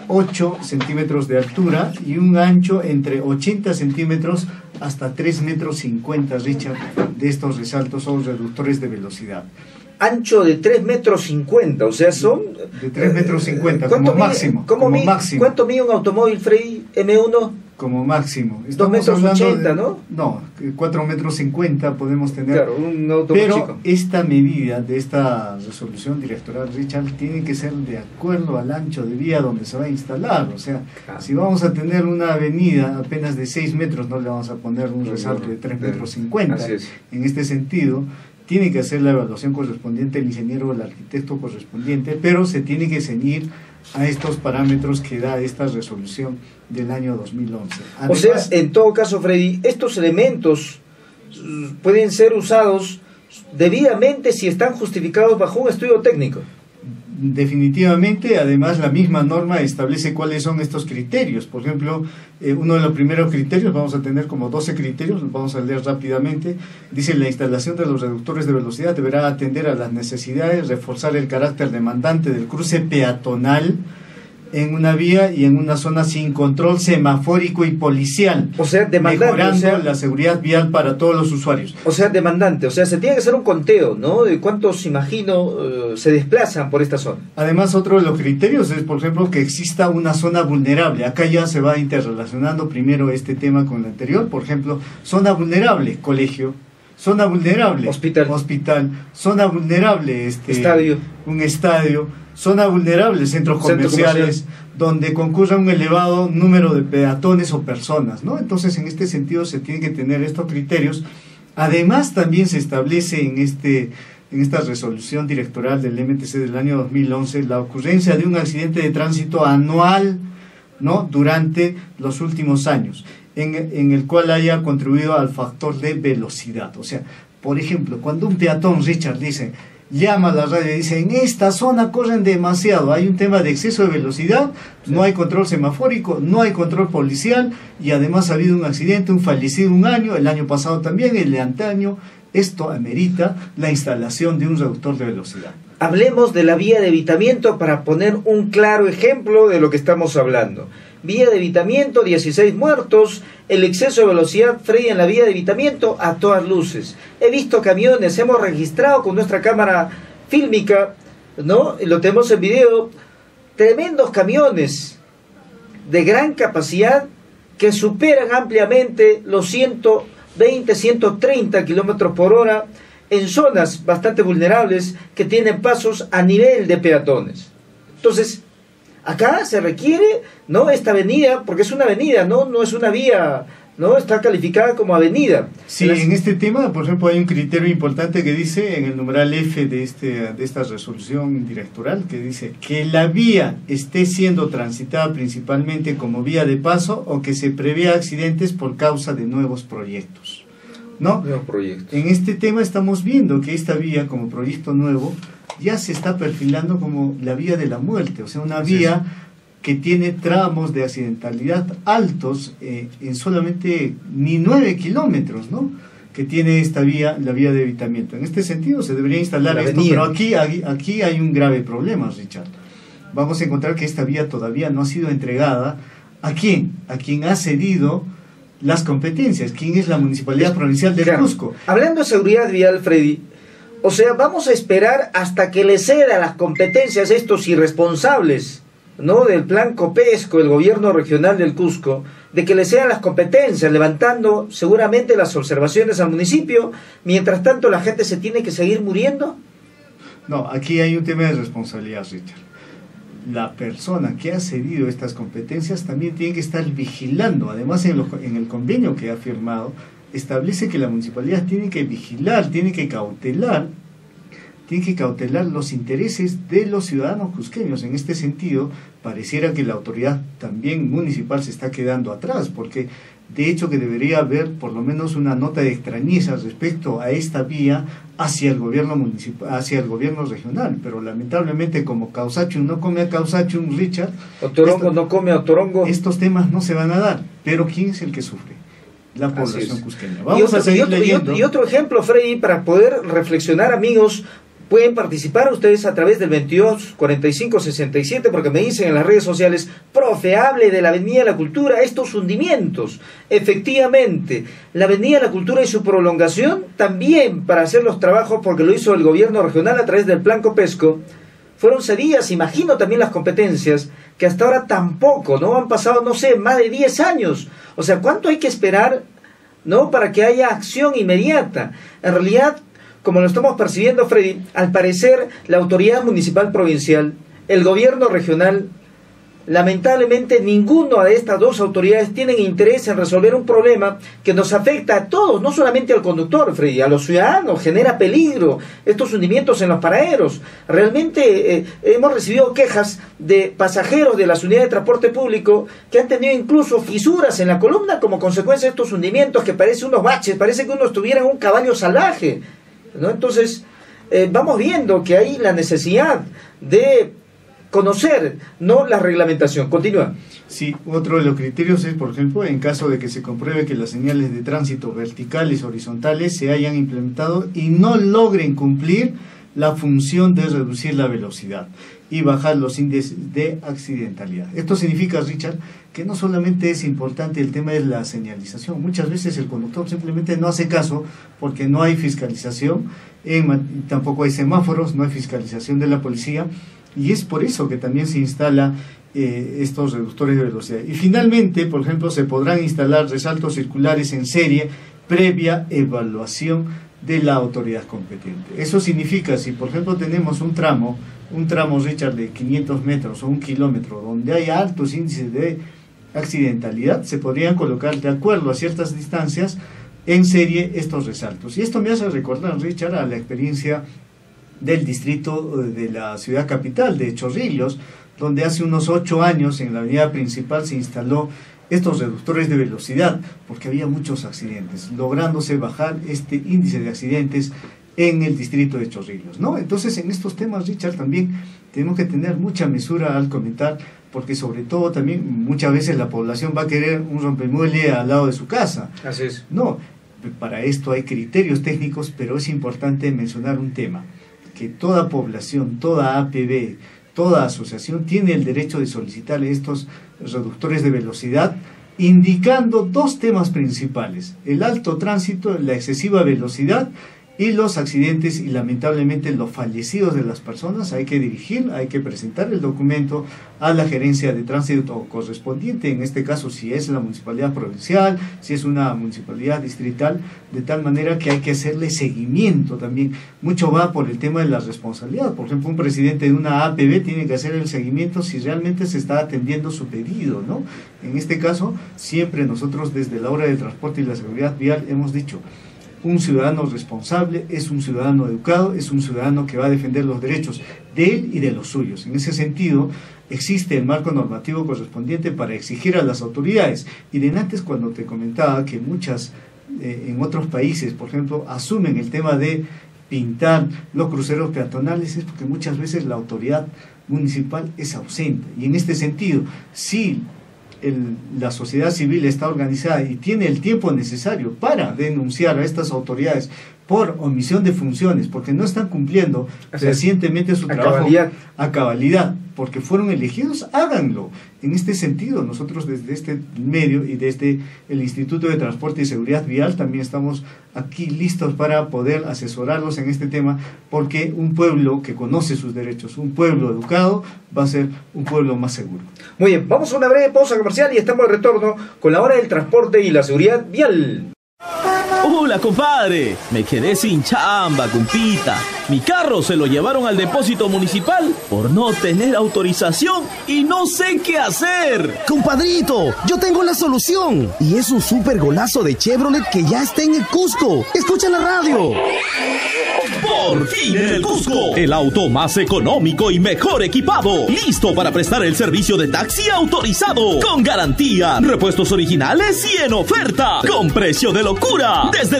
8 centímetros de altura y un ancho entre 80 centímetros hasta 3 metros 50, Richard, de estos resaltos o reductores de velocidad. Ancho de 3 metros 50, o sea, son... De 3 metros 50, como máximo. ¿Cuánto mide un automóvil, Freddy, M1? Como máximo. 2 metros 80, ¿no? No, 4 metros 50 podemos tener. Claro, un automóvil pero chico. Esta medida de esta resolución directoral, Richard, tiene que ser de acuerdo al ancho de vía donde se va a instalar. O sea, si vamos a tener una avenida apenas de 6 metros, no le vamos a poner un resalto de 3 metros 50. Así es. En este sentido, tiene que hacer la evaluación correspondiente el ingeniero o el arquitecto correspondiente, pero se tiene que ceñir a estos parámetros que da esta resolución del año 2011. Además, o sea, en todo caso, Freddy, estos elementos pueden ser usados debidamente si están justificados bajo un estudio técnico. Definitivamente, además la misma norma establece cuáles son estos criterios. Por ejemplo, uno de los primeros criterios, vamos a tener como 12 criterios, los vamos a leer rápidamente. Dice: la instalación de los reductores de velocidad deberá atender a las necesidades, reforzar el carácter demandante del cruce peatonal en una vía y en una zona sin control semafórico y policial, o sea, demandante, mejorando la seguridad vial para todos los usuarios. O sea, demandante, o sea, se tiene que hacer un conteo, ¿no? De cuántos, imagino, se desplazan por esta zona. Además, otro de los criterios es, por ejemplo, que exista una zona vulnerable. Acá ya se va interrelacionando primero este tema con el anterior. Por ejemplo, zona vulnerable, colegio; zona vulnerable, hospital; zona vulnerable, un estadio; zona vulnerable, centros comerciales, donde concurra un elevado número de peatones o personas, ¿no? Entonces, en este sentido, se tienen que tener estos criterios Además, también se establece en esta resolución directoral del MTC del año 2011 la ocurrencia de un accidente de tránsito anual, ¿no?, durante los últimos años, en el cual haya contribuido al factor de velocidad. O sea, por ejemplo, cuando un peatón, Richard, dice, llama a la radio y dice, en esta zona corren demasiado, hay un tema de exceso de velocidad, no hay control semafórico, no hay control policial, y además ha habido un accidente, un fallecido un año, el año pasado también, el de antaño. Esto amerita la instalación de un reductor de velocidad. Hablemos de la vía de evitamiento para poner un claro ejemplo de lo que estamos hablando. Vía de evitamiento, 16 muertos, el exceso de velocidad, Freddy, en la vía de evitamiento a todas luces. He visto camiones, hemos registrado con nuestra cámara fílmica, ¿no?, lo tenemos en video, tremendos camiones de gran capacidad que superan ampliamente los 120, 130 kilómetros por hora en zonas bastante vulnerables que tienen pasos a nivel de peatones. Entonces, acá se requiere, ¿no?, esta avenida, porque es una avenida, no es una vía, ¿no?, está calificada como avenida. Sí, en este tema, por ejemplo, hay un criterio importante que dice en el numeral F de esta resolución directoral, que dice que la vía esté siendo transitada principalmente como vía de paso o que se prevea accidentes por causa de nuevos proyectos, ¿no? Nuevos proyectos. En este tema estamos viendo que esta vía, como proyecto nuevo, ya se está perfilando como la vía de la muerte, o sea, una vía que tiene tramos de accidentalidad altos en solamente ni 9 kilómetros, ¿no?, que tiene esta vía, la vía de evitamiento. En este sentido se debería instalar esto, pero aquí hay un grave problema, Richard. Vamos a encontrar que esta vía todavía no ha sido entregada. ¿A quién? A quien ha cedido las competencias. ¿Quién es la Municipalidad Provincial del Cusco? Hablando de seguridad vial, Freddy, o sea, vamos a esperar hasta que le ceda las competencias a estos irresponsables, ¿no?, del plan Copesco, el gobierno regional del Cusco, de que le cedan las competencias, levantando seguramente las observaciones al municipio. Mientras tanto, la gente se tiene que seguir muriendo. No, aquí hay un tema de responsabilidad, Richard. La persona que ha cedido estas competencias también tiene que estar vigilando. Además, en el convenio que ha firmado, establece que la municipalidad tiene que vigilar, tiene que cautelar los intereses de los ciudadanos cusqueños. En este sentido, pareciera que la autoridad también municipal se está quedando atrás, porque de hecho que debería haber por lo menos una nota de extrañeza respecto a esta vía hacia el gobierno municipal, hacia el gobierno regional, pero lamentablemente como Causachum no come a Causachum, Richard, Otorongo no come a Otorongo, estos temas no se van a dar. Pero ¿quién es el que sufre? La población cusqueña. Vamos a seguir leyendo. Y otro ejemplo, Freddy, para poder reflexionar, amigos. Pueden participar ustedes a través del 224567, porque me dicen en las redes sociales, profe, hable de la Avenida de la Cultura, estos hundimientos. Efectivamente, la Avenida de la Cultura y su prolongación, también para hacer los trabajos, porque lo hizo el gobierno regional a través del plan Copesco, fueron cedidas, imagino también las competencias, que hasta ahora tampoco, ¿no? Han pasado, no sé, más de 10 años. O sea, ¿cuánto hay que esperar, ¿no?, para que haya acción inmediata? En realidad, como lo estamos percibiendo, Freddy, al parecer la autoridad municipal provincial, el gobierno regional, lamentablemente ninguna de estas dos autoridades tienen interés en resolver un problema que nos afecta a todos, no solamente al conductor, Freddy, a los ciudadanos, genera peligro, estos hundimientos en los paraderos. Realmente hemos recibido quejas de pasajeros de las unidades de transporte público que han tenido incluso fisuras en la columna como consecuencia de estos hundimientos que parecen unos baches, parece que uno estuviera en un caballo salvaje, ¿no? Entonces, vamos viendo que hay la necesidad de conocer, no la reglamentación. Continúa. Sí, otro de los criterios es, por ejemplo, en caso de que se compruebe que las señales de tránsito verticales, horizontales, se hayan implementado y no logren cumplir la función de reducir la velocidad y bajar los índices de accidentalidad. Esto significa, Richard, que no solamente es importante el tema de la señalización. Muchas veces el conductor simplemente no hace caso porque no hay fiscalización, tampoco hay semáforos, no hay fiscalización de la policía, y es por eso que también se instala estos reductores de velocidad. Y finalmente, por ejemplo, se podrán instalar resaltos circulares en serie previa evaluación de la autoridad competente. Eso significa, si por ejemplo tenemos un tramo, Richard, de 500 metros o 1 kilómetro, donde hay altos índices de accidentalidad, se podrían colocar de acuerdo a ciertas distancias en serie estos resaltos. Y esto me hace recordar, Richard, a la experiencia del distrito de la ciudad capital de Chorrillos, donde hace unos 8 años en la avenida principal se instaló estos reductores de velocidad, porque había muchos accidentes, lográndose bajar este índice de accidentes en el distrito de Chorrillos, ¿no? Entonces, en estos temas, Richard, también tenemos que tener mucha mesura al comentar, porque sobre todo también muchas veces la población va a querer un rompemuelle al lado de su casa. Así es. No, para esto hay criterios técnicos, pero es importante mencionar un tema, que toda población, toda APB, toda asociación tiene el derecho de solicitar estos reductores de velocidad, indicando 2 temas principales: el alto tránsito, la excesiva velocidad y los accidentes y lamentablemente los fallecidos de las personas. Hay que presentar el documento a la gerencia de tránsito correspondiente, en este caso si es la municipalidad provincial, si es una municipalidad distrital, de tal manera que hay que hacerle seguimiento también. Mucho va por el tema de la responsabilidad. Por ejemplo, un presidente de una APB tiene que hacer el seguimiento si realmente se está atendiendo su pedido, ¿no? En este caso, siempre nosotros desde la obra del transporte y la seguridad vial hemos dicho: un ciudadano responsable es un ciudadano educado, es un ciudadano que va a defender los derechos de él y de los suyos. En ese sentido, existe el marco normativo correspondiente para exigir a las autoridades. Y de antes, cuando te comentaba que muchas, en otros países, por ejemplo, asumen el tema de pintar los cruceros peatonales, es porque muchas veces la autoridad municipal es ausente. Y en este sentido, si la sociedad civil está organizada y tiene el tiempo necesario para denunciar a estas autoridades por omisión de funciones, porque no están cumpliendo recientemente su trabajo a cabalidad, porque fueron elegidos, háganlo. En este sentido, nosotros desde este medio y desde el Instituto de Transporte y Seguridad Vial también estamos aquí listos para poder asesorarlos en este tema, porque un pueblo que conoce sus derechos, un pueblo educado, va a ser un pueblo más seguro. Muy bien, vamos a una breve pausa comercial y estamos de retorno con la hora del transporte y la seguridad vial. Hola, compadre. Me quedé sin chamba, compita. Mi carro se lo llevaron al depósito municipal por no tener autorización y no sé qué hacer. Compadrito, yo tengo la solución. Y es un super golazo de Chevrolet que ya está en el Cusco. Escucha la radio. Por fin en el Cusco, el auto más económico y mejor equipado, listo para prestar el servicio de taxi autorizado, con garantía, repuestos originales y en oferta, con precio de locura, desde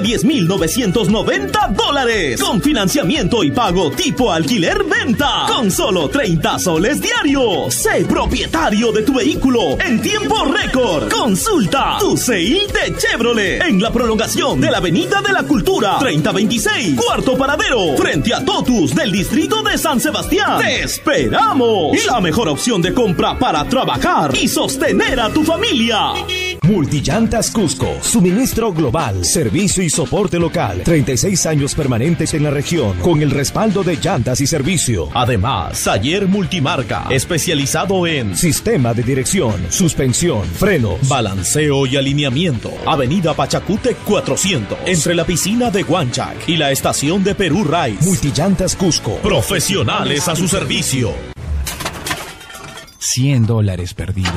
$10,990, con financiamiento y pago tipo alquiler-venta, con solo 30 soles diarios. Sé propietario de tu vehículo en tiempo récord. Consulta tu CI de Chevrolet en la prolongación de la Avenida de la Cultura, 3026, cuarto paradero, frente a Totus del distrito de San Sebastián. ¡Te esperamos! La mejor opción de compra para trabajar y sostener a tu familia. Multillantas Cusco, suministro global, servicio y soporte local, 36 años permanentes en la región, con el respaldo de Llantas y Servicio. Además, taller multimarca, especializado en sistema de dirección, suspensión, frenos, balanceo y alineamiento. Avenida Pachacútec 400, entre la piscina de Huanchac y la estación de Perú Rice. Multillantas Cusco, profesionales a su servicio. $100 perdidos.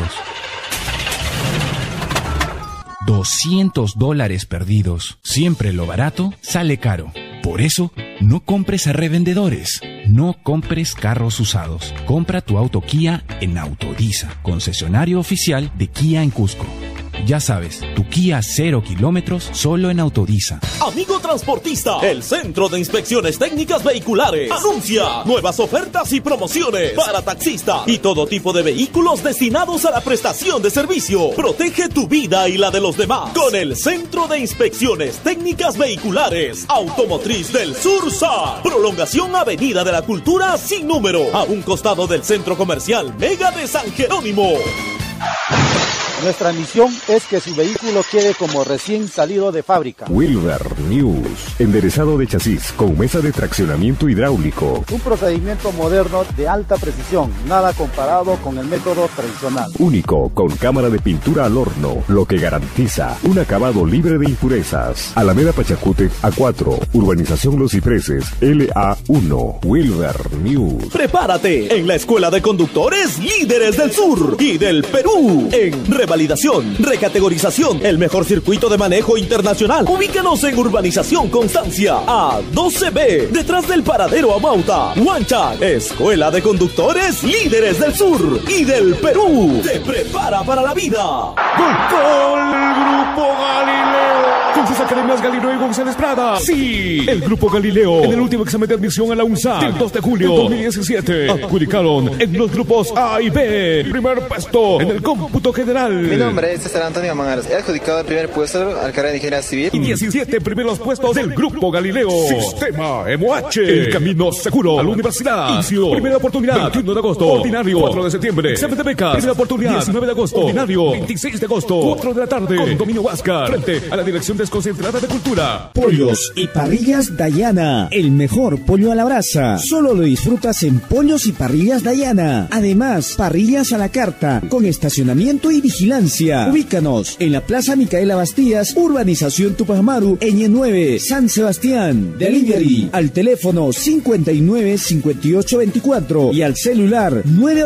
$200 perdidos. Siempre lo barato sale caro. Por eso, no compres a revendedores. No compres carros usados. Compra tu auto Kia en Autodiza, concesionario oficial de Kia en Cusco. Ya sabes, tu Kia 0 kilómetros solo en Autodiza. Amigo transportista, el Centro de Inspecciones Técnicas Vehiculares anuncia nuevas ofertas y promociones para taxistas y todo tipo de vehículos destinados a la prestación de servicio. Protege tu vida y la de los demás con el Centro de Inspecciones Técnicas Vehiculares Automotriz del Sur SAR. Prolongación Avenida de la Cultura sin número, a un costado del Centro Comercial Mega de San Jerónimo. Nuestra misión es que su vehículo quede como recién salido de fábrica. Wilber News, enderezado de chasis con mesa de traccionamiento hidráulico. Un procedimiento moderno de alta precisión, nada comparado con el método tradicional. Único, con cámara de pintura al horno, lo que garantiza un acabado libre de impurezas. Alameda Pachacútec A4, Urbanización Los Cipreses, LA1, Wilber News. Prepárate en la Escuela de Conductores Líderes del Sur y del Perú, en revalidación, recategorización, el mejor circuito de manejo internacional. Ubícanos en Urbanización Constancia, A12B, detrás del paradero Amauta. Huanchac, Escuela de Conductores Líderes del Sur y del Perú. Te prepara para la vida. ¡Gol! Grupo Galileo. Con sus academias Galileo y González Prada. Sí, el Grupo Galileo, en el último examen de admisión a la UNSAC del 2 de julio de 2017, adjudicaron en los grupos A y B primer puesto en el cómputo general. Mi nombre es César Antonio Mangaras. He adjudicado el primer puesto al carrera de Ingeniería Civil. Y 17 primeros puestos del Grupo Galileo. Sistema MOH, el camino seguro a la universidad. Inicio, primera oportunidad, 21 de agosto. Ordinario, 4 de septiembre. Examen de becas, primera oportunidad, 19 de agosto. Ordinario, 26 de agosto, 4 de la tarde. Condominio Huáscar, frente a la Dirección Desconcentrada de Cultura. Pollos y parrillas Dayana, el mejor pollo a la brasa. Solo lo disfrutas en Pollos y Parrillas Dayana. Además, parrillas a la carta, con estacionamiento y vigilancia. Ubícanos en la Plaza Micaela Bastías, Urbanización Tupac Amaru, Ñ9, San Sebastián. Delivery al teléfono 59 58 24 y al celular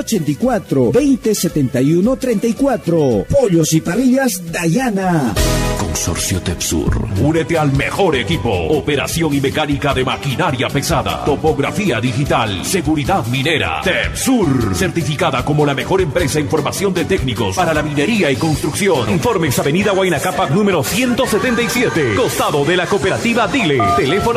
984 20 71 34. Pollos y Parrillas Dayana. Consorcio Tepsur. Únete al mejor equipo. Operación y mecánica de maquinaria pesada. Topografía digital. Seguridad minera. Tepsur. Certificada como la mejor empresa en formación de técnicos para la minería y construcción. Informes Avenida Huayna Cápac número 177. Costado de la cooperativa Dile. Teléfono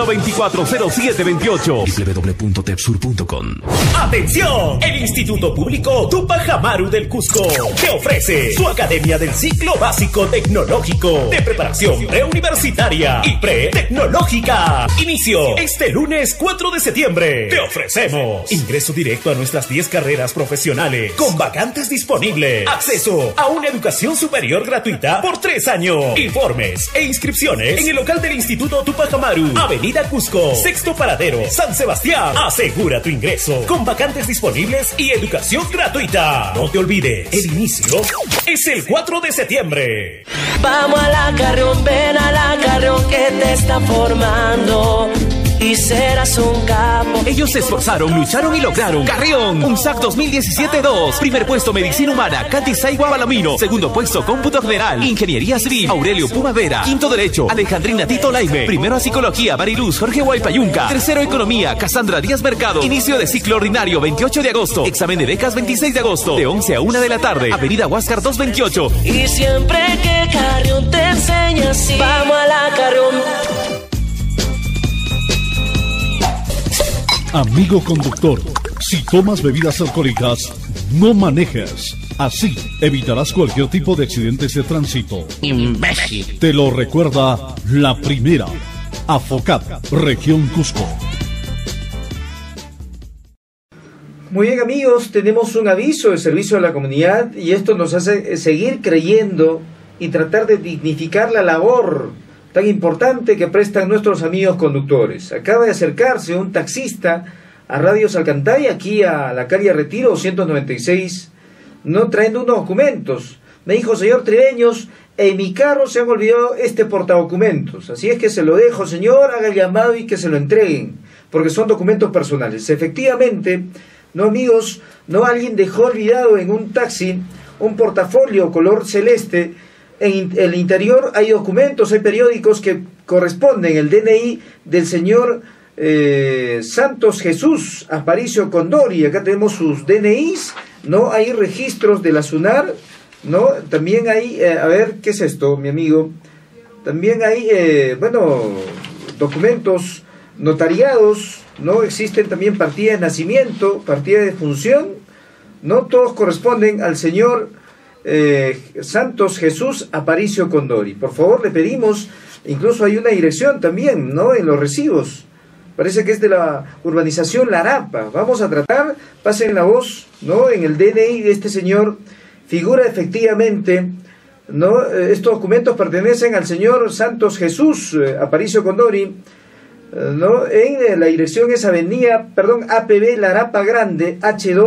240728. www.tepsur.com. ¡Atención! El Instituto Público Tupac Amaru del Cusco te ofrece su Academia del Ciclo Básico Tecnológico de preparación preuniversitaria y pre-tecnológica. Inicio este lunes 4 de septiembre. Te ofrecemos ingreso directo a nuestras 10 carreras profesionales con vacantes disponibles. Acceso a una educación superior gratuita por 3 años. Informes e inscripciones en el local del Instituto Tupac Amaru, Avenida Cusco, sexto paradero, San Sebastián. Asegura tu ingreso con vacantes disponibles y educación gratuita. No te olvides, el inicio es el 4 de septiembre. Vamos a la Carrión, ven a la Carrión que te está formando y serás un capo. Ellos se esforzaron, lucharon y lograron. Carrión, UNSAC 2017-2. Primer puesto Medicina Humana, Katy Saigua Balamino. Segundo puesto Cómputo General, Ingeniería Civil, Aurelio Pumadera. Quinto Derecho, Alejandrina Tito Laime. Primero a Psicología, Mariluz Jorge Huaypayunca. Tercero Economía, Cassandra Díaz Mercado. Inicio de ciclo ordinario 28 de agosto. Examen de becas 26 de agosto. De 11 a 1 de la tarde. Avenida Huáscar 228. Y siempre que Carrión te enseña así, vamos a la Carrión. Amigo conductor, si tomas bebidas alcohólicas, no manejes. Así evitarás cualquier tipo de accidentes de tránsito. ¡Imbécil! Te lo recuerda la primera. AFOCAP, Región Cusco. Muy bien, amigos, tenemos un aviso de servicio a la comunidad y esto nos hace seguir creyendo y tratar de dignificar la labor tan importante que prestan nuestros amigos conductores. Acaba de acercarse un taxista a Radio Salcantay, aquí a la calle Retiro 296, no trayendo unos documentos. Me dijo: señor Tribeños, en mi carro se han olvidado este portadocumentos, así es que se lo dejo, señor, haga el llamado y que se lo entreguen, porque son documentos personales. Efectivamente, no, amigos, no, alguien dejó olvidado en un taxi un portafolio color celeste. En el interior hay documentos, hay periódicos que corresponden, el DNI del señor Santos Jesús Aparicio Condori. Acá tenemos sus DNIs, ¿no? Hay registros de la SUNAR, ¿no? También hay, a ver, ¿qué es esto, mi amigo? También hay, documentos notariados, ¿no? Existen también partida de nacimiento, partida de función, ¿no? Todos corresponden al señor Santos Jesús Aparicio Condori. Por favor, le pedimos, incluso hay una dirección también, ¿no? En los recibos. Parece que es de la urbanización La Arapa. Vamos a tratar, pasen la voz, ¿no? En el DNI de este señor figura efectivamente, ¿no? Estos documentos pertenecen al señor Santos Jesús Aparicio Condori, ¿no? En la dirección es APB La Arapa Grande,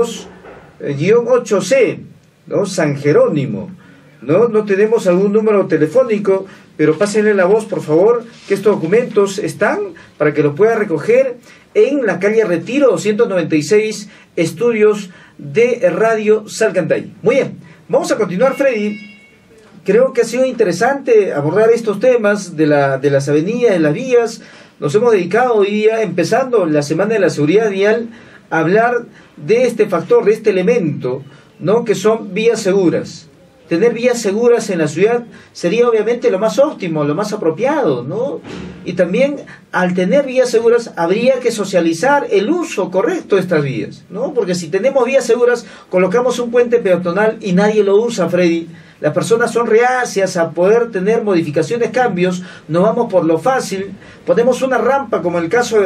H2-8C, ¿no? San Jerónimo, ¿no? No tenemos algún número telefónico, pero pásenle la voz, por favor, que estos documentos están para que lo pueda recoger en la calle Retiro 296, estudios de Radio Salcantay. Muy bien, vamos a continuar, Freddy, creo que ha sido interesante abordar estos temas de las avenidas, de las vías. Nos hemos dedicado hoy día, empezando la Semana de la Seguridad Vial, a hablar de este factor, de este elemento, ¿no? Que son vías seguras. Tener vías seguras en la ciudad sería obviamente lo más óptimo, lo más apropiado, ¿no? Y también, al tener vías seguras, habría que socializar el uso correcto de estas vías, ¿no? Porque si tenemos vías seguras, colocamos un puente peatonal y nadie lo usa, Freddy. Las personas son reacias a poder tener modificaciones, cambios, no vamos por lo fácil. Ponemos una rampa, como el caso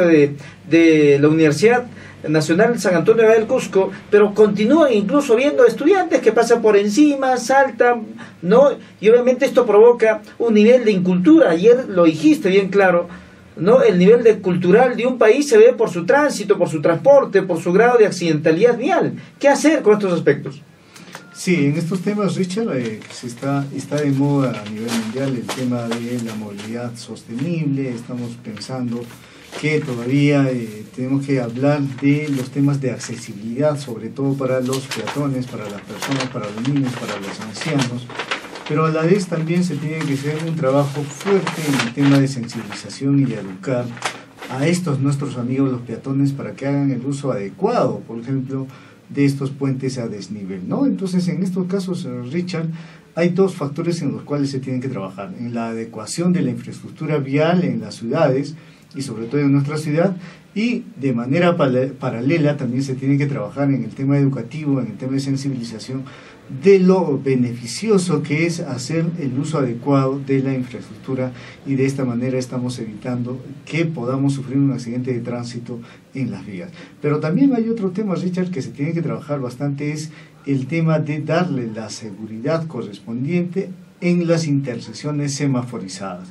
de la Universidad Nacional San Antonio del Cusco, pero continúan incluso viendo estudiantes que pasan por encima, saltan, ¿no? Y obviamente esto provoca un nivel de incultura. Ayer lo dijiste bien claro, ¿no? El nivel cultural de un país se ve por su tránsito, por su transporte, por su grado de accidentalidad vial. ¿Qué hacer con estos aspectos? Sí, en estos temas, Richard, está de moda a nivel mundial el tema de la movilidad sostenible. Estamos pensando que todavía tenemos que hablar de los temas de accesibilidad, sobre todo para los peatones, para las personas, para los niños, para los ancianos, pero a la vez también se tiene que hacer un trabajo fuerte en el tema de sensibilización y de educar a estos nuestros amigos los peatones para que hagan el uso adecuado, por ejemplo, de estos puentes a desnivel, ¿no? Entonces, en estos casos, Richard, hay dos factores en los cuales se tienen que trabajar: en la adecuación de la infraestructura vial en las ciudades, y sobre todo en nuestra ciudad, y de manera paralela también se tiene que trabajar en el tema educativo, en el tema de sensibilización, de lo beneficioso que es hacer el uso adecuado de la infraestructura, y de esta manera estamos evitando que podamos sufrir un accidente de tránsito en las vías. Pero también hay otro tema, Richard, que se tiene que trabajar bastante, es el tema de darle la seguridad correspondiente en las intersecciones semaforizadas.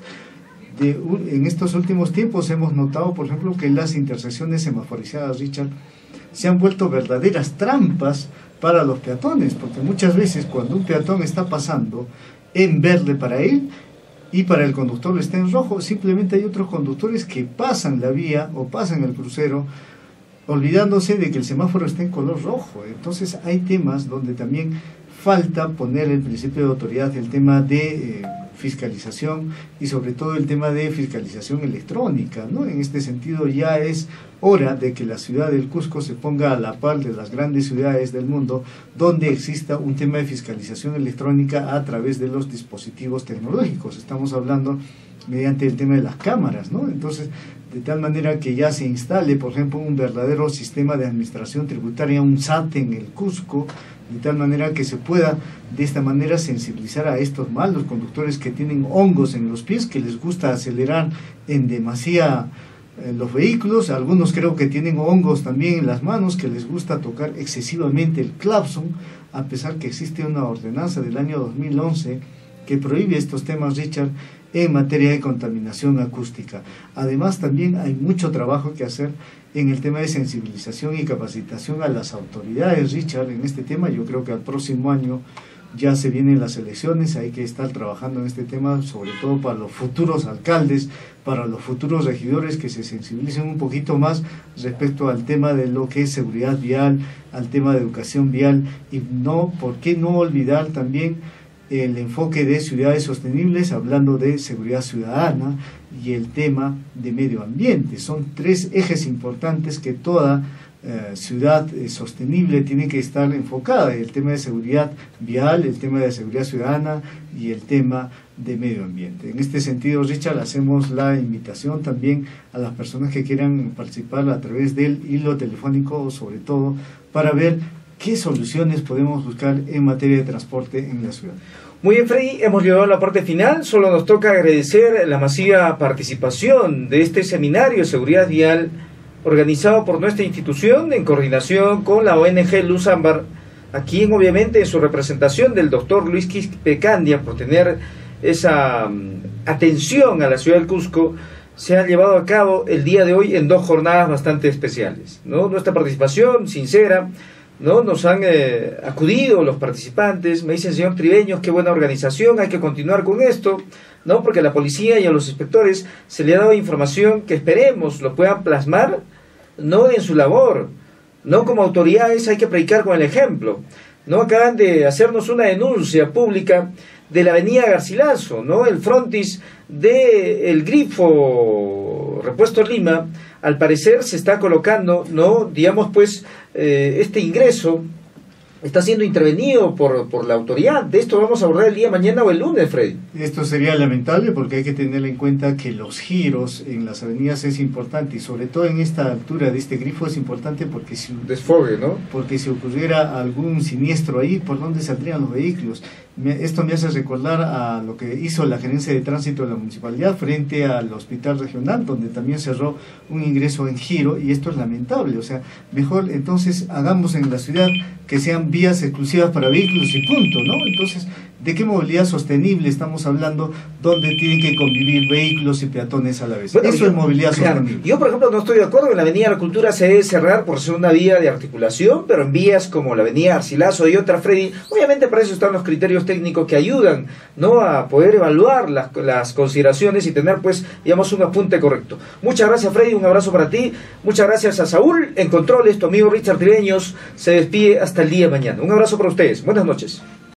En estos últimos tiempos hemos notado, por ejemplo, que las intersecciones semaforizadas, Richard, se han vuelto verdaderas trampas para los peatones, porque muchas veces cuando un peatón está pasando en verde para él y para el conductor está en rojo, simplemente hay otros conductores que pasan la vía o pasan el crucero olvidándose de que el semáforo está en color rojo. Entonces hay temas donde también falta poner el principio de autoridad, el tema de fiscalización, y sobre todo el tema de fiscalización electrónica, ¿no? En este sentido ya es hora de que la ciudad del Cusco se ponga a la par de las grandes ciudades del mundo, donde exista un tema de fiscalización electrónica a través de los dispositivos tecnológicos. Estamos hablando mediante el tema de las cámaras, ¿no? Entonces, de tal manera que ya se instale, por ejemplo, un verdadero sistema de administración tributaria, un SAT en el Cusco, de tal manera que se pueda de esta manera sensibilizar a estos malos conductores que tienen hongos en los pies, que les gusta acelerar en demasía los vehículos. Algunos creo que tienen hongos también en las manos, que les gusta tocar excesivamente el claxon, a pesar que existe una ordenanza del año 2011 que prohíbe estos temas, Richard, en materia de contaminación acústica. Además, también hay mucho trabajo que hacer en el tema de sensibilización y capacitación a las autoridades, Richard, en este tema. Yo creo que al próximo año ya se vienen las elecciones, hay que estar trabajando en este tema, sobre todo para los futuros alcaldes, para los futuros regidores, que se sensibilicen un poquito más respecto al tema de lo que es seguridad vial, al tema de educación vial, y no, ¿por qué no olvidar también el enfoque de ciudades sostenibles, hablando de seguridad ciudadana y el tema de medio ambiente? Son tres ejes importantes que toda ciudad sostenible tiene que estar enfocada: el tema de seguridad vial, el tema de seguridad ciudadana y el tema de medio ambiente. En este sentido, Richard, hacemos la invitación también a las personas que quieran participar a través del hilo telefónico, sobre todo para ver qué soluciones podemos buscar en materia de transporte en la ciudad. Muy bien, Freddy, hemos llegado a la parte final. Solo nos toca agradecer la masiva participación de este seminario de seguridad vial organizado por nuestra institución en coordinación con la ONG Luz Ámbar, aquí obviamente en su representación del doctor Luis Quispe Candia, por tener esa atención a la ciudad del Cusco. Se ha llevado a cabo el día de hoy en dos jornadas bastante especiales, ¿no? Nuestra participación sincera, ¿no? Nos han acudido los participantes, me dicen: señor Tribeños, qué buena organización, hay que continuar con esto, ¿no? Porque a la policía y a los inspectores se le ha dado información que esperemos lo puedan plasmar, ¿no? En su labor, ¿no? Como autoridades hay que predicar con el ejemplo. ¿no? Acaban de hacernos una denuncia pública de la avenida Garcilaso, ¿no? El frontis de El Grifo Repuesto Lima, al parecer se está colocando, ¿no? Digamos, pues, este ingreso está siendo intervenido por la autoridad. De esto vamos a abordar el día mañana o el lunes, Freddy. Esto sería lamentable porque hay que tener en cuenta que los giros en las avenidas es importante, y sobre todo en esta altura de este grifo es importante porque si desfogue, ¿no? Porque si ocurriera algún siniestro ahí, ¿por dónde saldrían los vehículos? Esto me hace recordar a lo que hizo la Gerencia de Tránsito de la Municipalidad frente al Hospital Regional, donde también cerró un ingreso en giro, y esto es lamentable. O sea, mejor entonces hagamos en la ciudad que sean vías exclusivas para vehículos y punto, ¿no? Entonces, ¿de qué movilidad sostenible estamos hablando donde tienen que convivir vehículos y peatones a la vez? Bueno, eso es movilidad sostenible. Yo, por ejemplo, no estoy de acuerdo. En la Avenida de la Cultura se debe cerrar por ser una vía de articulación, pero en vías como la Avenida Garcilaso y otra, Freddy, obviamente para eso están los criterios técnicos que ayudan, ¿no?, a poder evaluar las consideraciones y tener, pues, digamos, un apunte correcto. Muchas gracias, Freddy, un abrazo para ti. Muchas gracias a Saúl en controles. Tu amigo Richard Tireños se despide hasta el día de mañana. Un abrazo para ustedes. Buenas noches.